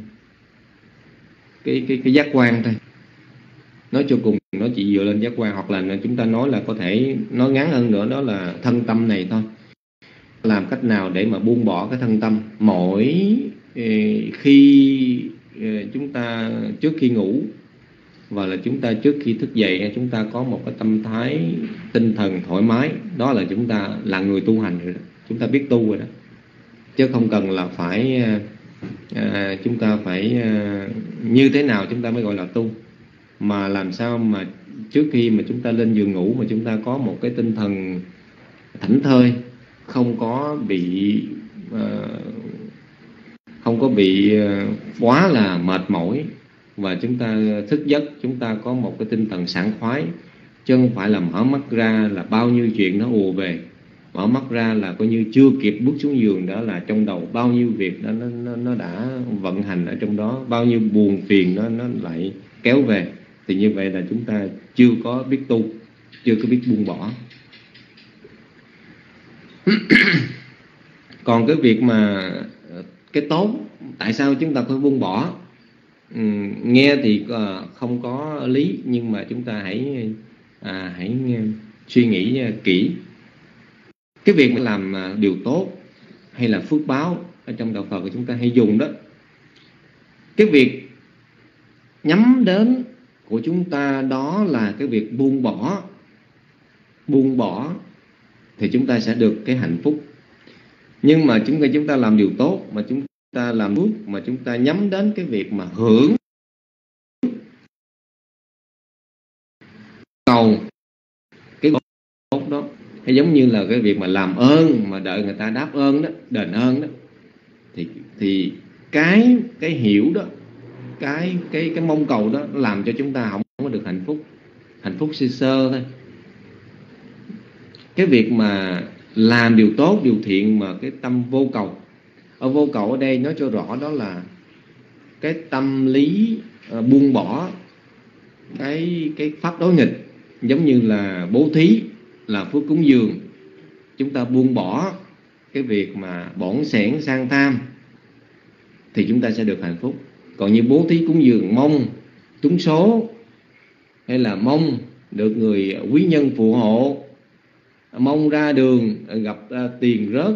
cái giác quan thôi. Nói cho cùng nó chỉ dựa lên giác quan, hoặc là chúng ta nói là có thể nói ngắn hơn nữa, đó là thân tâm này thôi. Làm cách nào để mà buông bỏ cái thân tâm? Mỗi khi chúng ta trước khi ngủ và là chúng ta trước khi thức dậy, chúng ta có một cái tâm thái tinh thần thoải mái, đó là chúng ta là người tu hành rồi đó. Chúng ta biết tu rồi đó, chứ không cần là phải chúng ta phải như thế nào chúng ta mới gọi là tu, mà làm sao mà trước khi mà chúng ta lên giường ngủ mà chúng ta có một cái tinh thần thảnh thơi, không có bị quá là mệt mỏi, và chúng ta thức giấc chúng ta có một cái tinh thần sảng khoái, chứ không phải là mở mắt ra là bao nhiêu chuyện nó ùa về. Mở mắt ra là coi như chưa kịp bước xuống giường đó là trong đầu bao nhiêu việc đó nó đã vận hành ở trong đó, bao nhiêu buồn phiền nó lại kéo về. Thì như vậy là chúng ta chưa có biết tu, chưa có biết buông bỏ. Còn cái việc mà cái tốt, tại sao chúng ta phải buông bỏ? Nghe thì không có lý, nhưng mà chúng ta hãy suy nghĩ kỹ. Cái việc mà làm điều tốt hay là phước báo ở trong đạo Phật của chúng ta hay dùng đó, cái việc nhắm đến của chúng ta đó là cái việc buông bỏ. Buông bỏ thì chúng ta sẽ được cái hạnh phúc. Nhưng mà chúng ta làm điều tốt, mà chúng ta làm phước, mà chúng ta nhắm đến cái việc mà hưởng cầu cái tốt đó, hay giống như là cái việc mà làm ơn mà đợi người ta đáp ơn đó, đền ơn đó, thì cái hiểu đó, cái mong cầu đó làm cho chúng ta không có được hạnh phúc. Hạnh phúc sơ sơ thôi. Cái việc mà làm điều tốt, điều thiện mà cái tâm vô cầu. Ở vô cầu ở đây nói cho rõ đó là cái tâm lý buông bỏ cái pháp đối nghịch, giống như là bố thí, là phước cúng dường. Chúng ta buông bỏ cái việc mà bỏn sẻn sang tham thì chúng ta sẽ được hạnh phúc. Còn như bố thí cúng dường mong trúng số, hay là mong được người quý nhân phù hộ, mong ra đường gặp tiền rớt,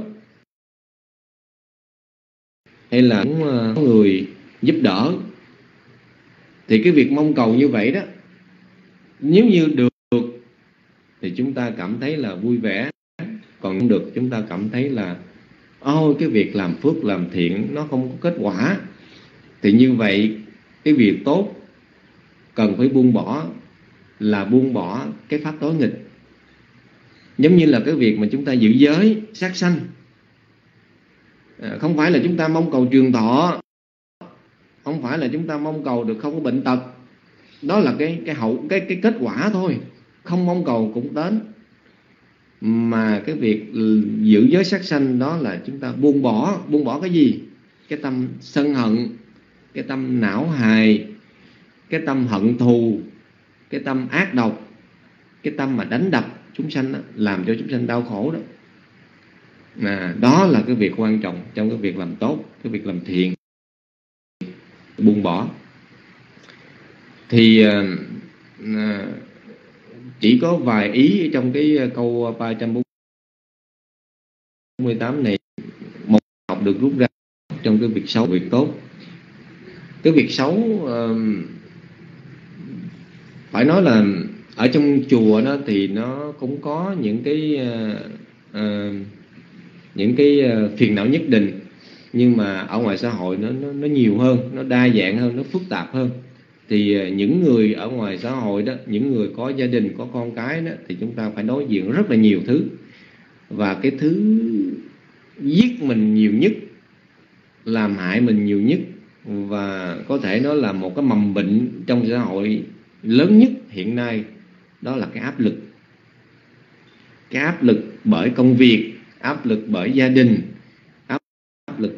hay là người giúp đỡ, thì cái việc mong cầu như vậy đó, nếu như được thì chúng ta cảm thấy là vui vẻ. Còn không được, chúng ta cảm thấy là cái việc làm phước làm thiện nó không có kết quả. Thì như vậy cái việc tốt cần phải buông bỏ là buông bỏ cái pháp đối nghịch. Giống như là cái việc mà chúng ta giữ giới sát sanh, không phải là chúng ta mong cầu trường thọ, không phải là chúng ta mong cầu được không có bệnh tật. Đó là cái kết quả thôi, không mong cầu cũng đến. Mà cái việc giữ giới sát sanh đó là chúng ta buông bỏ cái gì? Cái tâm sân hận, cái tâm não hài, cái tâm hận thù, cái tâm ác độc, cái tâm mà đánh đập chúng sanh đó, làm cho chúng sanh đau khổ đó. Đó là cái việc quan trọng trong cái việc làm tốt, cái việc làm thiện. Buông bỏ thì chỉ có vài ý trong cái câu 348 này. Một học được rút ra trong cái việc xấu, việc tốt. Cái việc xấu phải nói là ở trong chùa đó thì nó cũng có những cái phiền não nhất định, nhưng mà ở ngoài xã hội nó nhiều hơn, nó đa dạng hơn, nó phức tạp hơn. Thì những người ở ngoài xã hội đó, những người có gia đình, có con cái đó, thì chúng ta phải đối diện rất là nhiều thứ. Và cái thứ giết mình nhiều nhất, làm hại mình nhiều nhất, và có thể nói là một cái mầm bệnh trong xã hội lớn nhất hiện nay, đó là cái áp lực. Cái áp lực bởi công việc, áp lực bởi gia đình, áp lực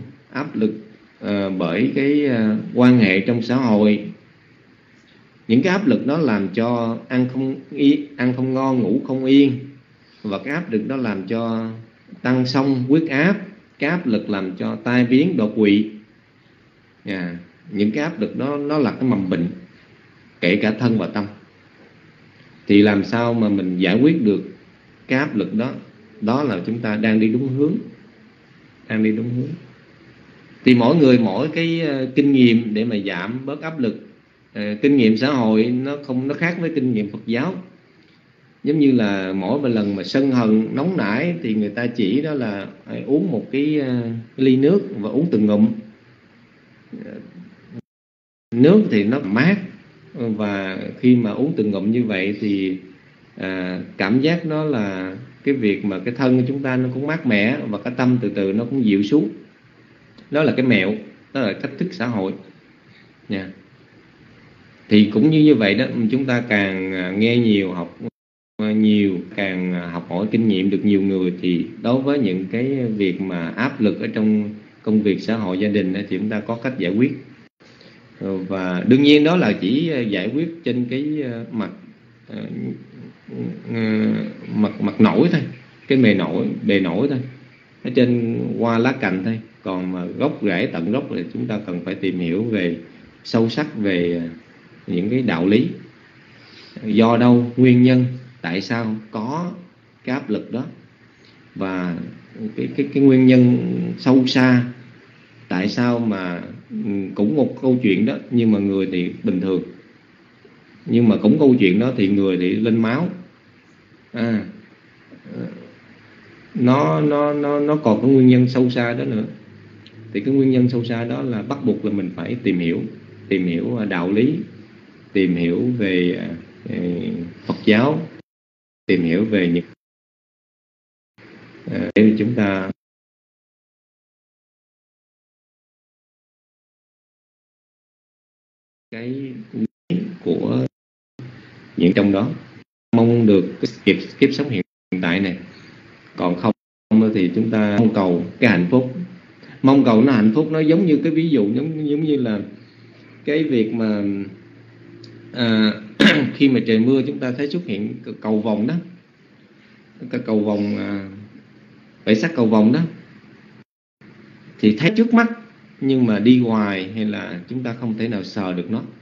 bởi cái quan hệ trong xã hội. Những cái áp lực đó làm cho ăn không ngon, ngủ không yên. Và cái áp lực đó làm cho tăng xông huyết áp. Cái áp lực làm cho tai biến đột quỵ. Những cái áp lực đó nó là cái mầm bệnh, kể cả thân và tâm. Thì làm sao mà mình giải quyết được cái áp lực đó? Đó là chúng ta đang đi đúng hướng. Thì mỗi người mỗi cái kinh nghiệm để mà giảm bớt áp lực. Kinh nghiệm xã hội nó khác với kinh nghiệm Phật giáo. Giống như là mỗi một lần mà sân hận nóng nảy thì người ta chỉ đó là phải uống một cái ly nước và uống từng ngụm. nước thì nó mát, và khi mà uống từng ngụm như vậy thì cảm giác nó là cái việc mà cái thân của chúng ta nó cũng mát mẻ, và cái tâm từ từ nó cũng dịu xuống. Đó là cái mẹo, đó là cách thức xã hội nha. Thì cũng như vậy đó, chúng ta càng nghe nhiều, học nhiều, càng học hỏi kinh nghiệm được nhiều người, thì đối với những cái việc mà áp lực ở trong công việc xã hội gia đình thì chúng ta có cách giải quyết. Và đương nhiên đó là chỉ giải quyết trên cái mặt nổi thôi, cái bề nổi thôi, ở trên hoa lá cành thôi. Còn mà gốc rễ tận gốc thì chúng ta cần phải tìm hiểu về sâu sắc về những cái đạo lý, do đâu, nguyên nhân, tại sao có cái áp lực đó, và cái nguyên nhân sâu xa, tại sao mà cũng một câu chuyện đó nhưng mà người thì bình thường, nhưng mà cũng câu chuyện đó thì người thì lên máu. Nó còn cái nguyên nhân sâu xa đó nữa. Thì cái nguyên nhân sâu xa đó là bắt buộc là mình phải tìm hiểu đạo lý, tìm hiểu về Phật giáo, tìm hiểu về những để chúng ta cái của những trong đó, mong được cái kiếp sống hiện tại này. Còn không thì chúng ta mong cầu cái hạnh phúc, mong cầu nó hạnh phúc. Nó giống như cái ví dụ giống như là cái việc mà khi mà trời mưa chúng ta thấy xuất hiện cầu vồng đó, cái cầu vồng bảy sắc cầu vồng đó, thì thấy trước mắt nhưng mà đi ngoài hay là chúng ta không thể nào sờ được nó.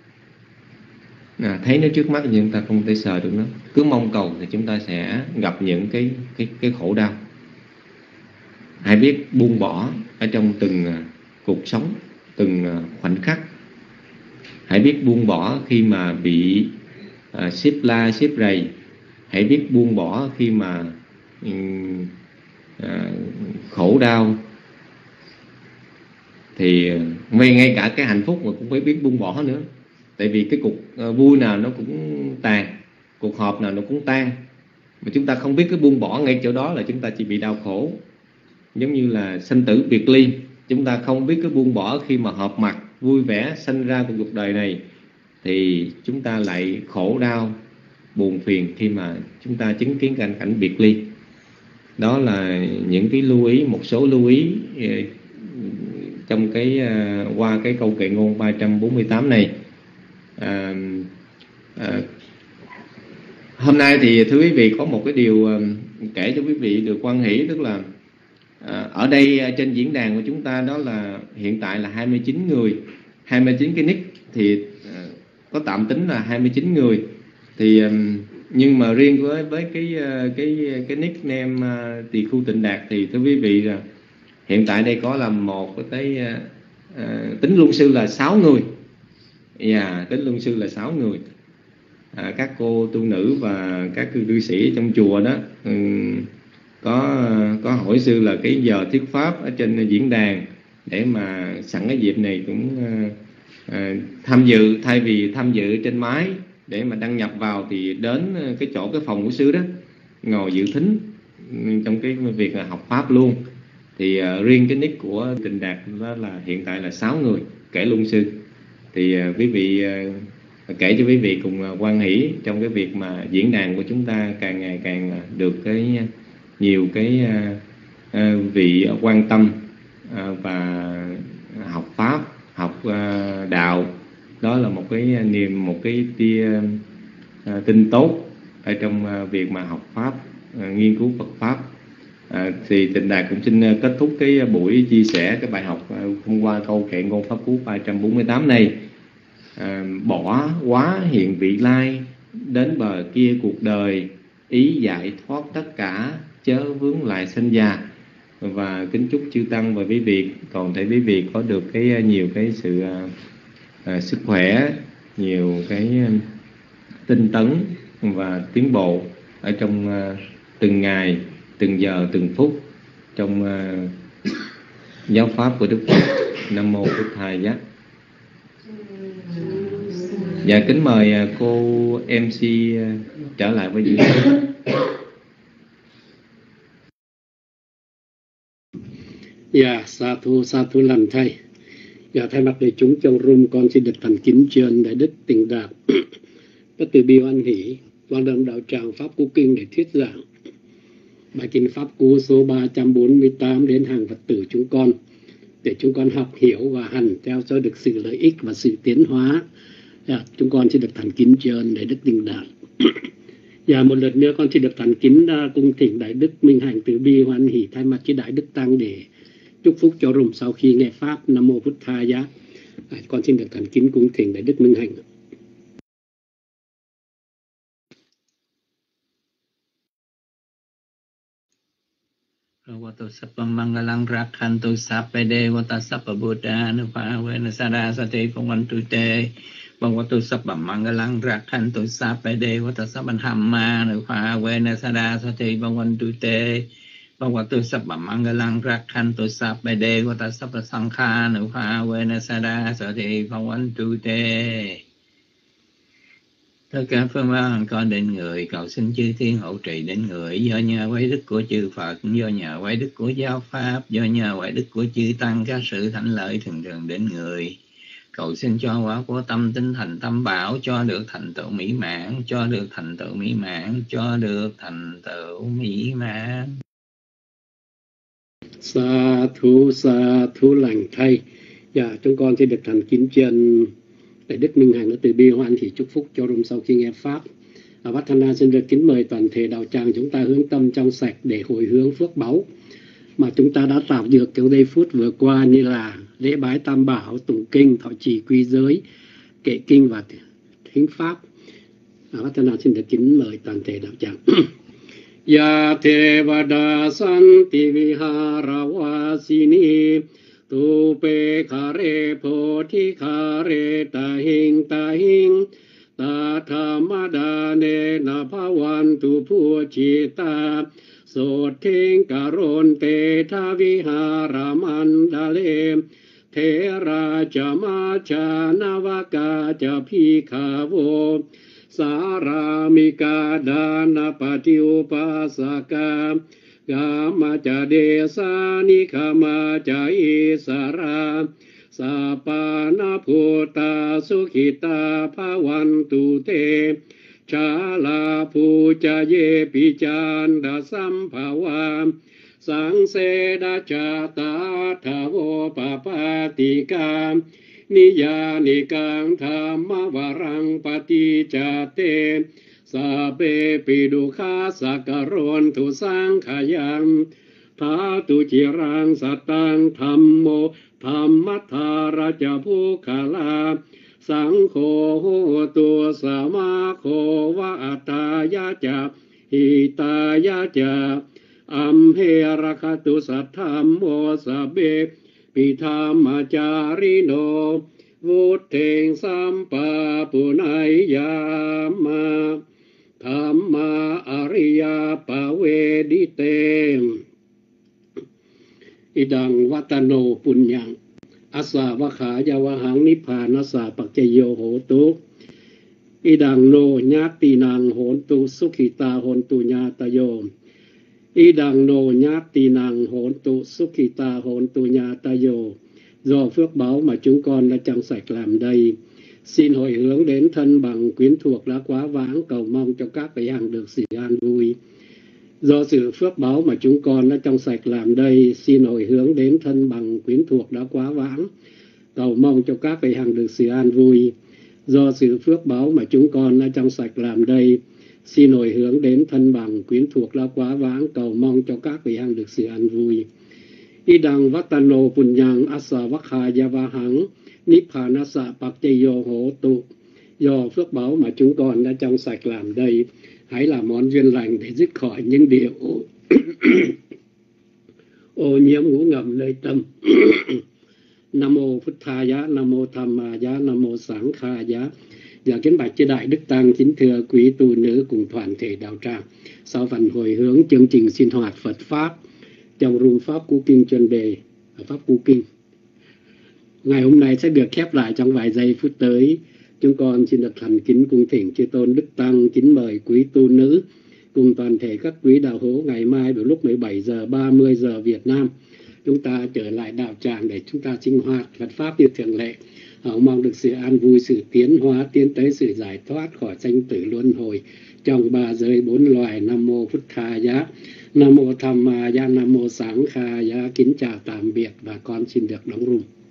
Thấy nó trước mắt nhưng chúng ta không thể sờ được nó. Cứ mong cầu thì chúng ta sẽ gặp những cái khổ đau. Hãy biết buông bỏ ở trong từng cuộc sống, từng khoảnh khắc. Hãy biết buông bỏ khi mà bị xếp la xếp rầy. Hãy biết buông bỏ khi mà khổ đau. Thì ngay cả cái hạnh phúc mà cũng phải biết buông bỏ nữa. Tại vì cái cuộc vui nào nó cũng tàn, cuộc họp nào nó cũng tan. Mà chúng ta không biết cái buông bỏ ngay chỗ đó là chúng ta chỉ bị đau khổ. Giống như là sanh tử biệt ly, chúng ta không biết cái buông bỏ khi mà họp mặt vui vẻ sanh ra cuộc đời này, thì chúng ta lại khổ đau buồn phiền khi mà chúng ta chứng kiến cảnh biệt ly. Đó là những cái lưu ý, một số lưu ý trong qua cái câu kệ ngôn 348 này. Hôm nay thì thưa quý vị có một cái điều kể cho quý vị được hoan hỷ, tức là ở đây trên diễn đàn của chúng ta đó là hiện tại là 29 người, 29 cái nick, thì có tạm tính là 29 người. Thì nhưng mà riêng với cái nickname Tỳ Khu Tịnh Đạt thì thưa quý vị là hiện tại đây có là tính luân sư là 6 người. Tính luân sư là 6 người. Các cô tu nữ và các cư sĩ trong chùa đó có hỏi sư là cái giờ thuyết pháp ở trên diễn đàn, để mà sẵn cái dịp này cũng tham dự, thay vì tham dự trên máy để mà đăng nhập vào thì đến cái phòng của sư đó ngồi dự thính trong cái việc học pháp luôn. Thì riêng cái nick của Tịnh Đạt đó là hiện tại là 6 người kể luân sư. Thì quý vị kể cho quý vị cùng hoan hỷ trong cái việc mà diễn đàn của chúng ta càng ngày càng được nhiều vị quan tâm và học pháp, học đạo. Đó là một cái niềm, một cái tia tin tốt ở trong việc mà học pháp, nghiên cứu Phật pháp. Thì Tịnh Đạt cũng xin kết thúc cái buổi chia sẻ cái bài học hôm qua câu kệ ngôn pháp cú 348 này. Bỏ quá hiện vị lai, đến bờ kia cuộc đời, ý giải thoát tất cả, chớ vướng lại sanh già. Và kính chúc chư tăng và quý vị, còn thể quý vị có được nhiều cái sự sức khỏe, nhiều cái tinh tấn và tiến bộ ở trong từng ngày, từng giờ, từng phút trong giáo pháp của Đức Phật. Nam mô Bụt Thaya. Dạ kính mời cô MC trở lại với diễn thuyết. Dạ, sa thu lành thầy. Dạ, thay mặt đại chúng trong room, con xin được thành kính tri ân Đại Đức Tịnh Đạt Bất Từ Bi Hoan Hỷ Quang Lâm Đạo Tràng Pháp Cú Kinh để thuyết giảng bài kinh Pháp Cú số 348 đến hàng Phật tử chúng con, để chúng con học hiểu và hành theo cho được sự lợi ích và sự tiến hóa. Dạ, chúng con xin được thành kính tri ân Đại Đức Tịnh Đạt. Dạ, một lần nữa con xin được thành kính cung thỉnh Đại Đức Minh Hạnh Từ Bi Hoan Hỷ thay mặt cho Đại Đức Tăng để chúc phúc cho room sau khi nghe pháp. Nam mô Bụt Thaya. Con xin được thành kính cung thỉnh Đại Đức Minh Hạnh. Vatu Sappa Mangalang Rakhantu Sappede Vata Sappa Buddha Nupa Vena Sada Sati Pongvantu Te Vatu Sappa Mangalang Rakhantu Sappede Vata Sappa Hamma Nupa Vena Sada Sati Pongvantu Te Vatu Sappa Mangalang Rakhantu Sappede Vata Sappa Sankha Nupa Vena Sada Sati Pongvantu Te. Tất cả phương pháp con đến người, cầu xin chư thiên hộ trì đến người, do nhờ quay đức của chư Phật, do nhờ quay đức của giáo pháp, do nhờ quay đức của chư Tăng, các sự thánh lợi thường thường đến người. Cầu xin cho quả của tâm tinh thành tâm bảo, cho được thành tựu mỹ mãn, cho được thành tựu mỹ mãn, cho được thành tựu mỹ mãn. Sa thu lành thầy. Dạ, chúng con xin được thành kính tri ân Đại Đức Minh Hạnh đã từ bi hoan hỷ chúc phúc cho room sau khi nghe pháp. Vathana xin được kính mời toàn thể đạo tràng chúng ta hướng tâm trong sạch để hồi hướng phước báu mà chúng ta đã tạo được trong giây phút vừa qua, như là lễ bái tam bảo, tụng kinh, thọ trì quy giới, kệ kinh và thính pháp. Vathana xin được kính mời toàn thể đạo tràng. Ya Tevada Santi Vihara Vasini Tu pe khare po thi khare ta hing ta thamada ne na bhavan tu pu chita so thing karon te tha vihara mandale thế ra chama cha navaka cha phi kha vo saramika dana patiupasaka Gama cha desa nikama cha isara sapana puta sukhita bhavantu te chala puja ye pichanda samphawa sang se da cha ta thavo papatika niya nikang thamma varang pati cha te Sabe pidukha sakaron tu sang khayam Tha tu chirang satang thammo thammathara cha phukhala Sang kho ho tu samako va ataya cha hitaya cha Amhe rakhatu satthammo sabe pithamacharino Vutteng sampa punayama Thamma Ariya Pavedite Idang Vatano Punyang Asa Vakha Yavahang Nippanasa Pakchayo Hotu Idang No Nyati Nang Hontu Sukhita Hontu Nyatayo Idang No Nyati Nang Hontu Sukhita Hontu Nyatayo. Do phước báo mà chúng con đã trong sạch làm đây, xin hồi hướng đến thân bằng quyến thuộc đã quá vãng, cầu mong cho các vị hằng được sự an vui. Do sự phước báo mà chúng con đã trong sạch làm đây, xin hồi hướng đến thân bằng quyến thuộc đã quá vãng, cầu mong cho các vị hằng được sự an vui. Do sự phước báo mà chúng con đã trong sạch làm đây, xin hồi hướng đến thân bằng quyến thuộc đã quá vãng, cầu mong cho các vị hằng được sự an vui. Idang Vatano Punyang Asa Vakha Yavahang Nippanasa Pakchayo Hotu. Do phước báo mà chúng con đã trong sạch làm đây, hãy làm món duyên lành để dứt khỏi những điều ô nhiễm ngủ ngầm nơi tâm. Nam mô Phật Thaya, Nam mô Tham Maya, Nam mô Sáng Khaya. Và kính bạch chư đại đức tăng, kính thưa quý tu nữ cùng toàn thể đạo tràng, sau phần hồi hướng chương trình sinh hoạt Phật pháp trong room pháp cú kinh chuyên đề pháp cú kinh, Ngày hôm nay sẽ được khép lại trong vài giây phút tới. Chúng con xin được thành kính cung thỉnh chư tôn đức tăng, kính mời quý tu nữ cùng toàn thể các quý đạo hữu ngày mai vào lúc 17 giờ 30 giờ Việt Nam chúng ta trở lại đạo tràng để chúng ta sinh hoạt Phật pháp như thường lệ. Mong được sự an vui, sự tiến hóa, tiến tới sự giải thoát khỏi sanh tử luân hồi trong 3 giới 4 loài. Nam mô Phật Thà Giá, Nam mô Tham Ma Giá, Nam mô Sáng Kha Giá. Kính chào tạm biệt và con xin được đóng room.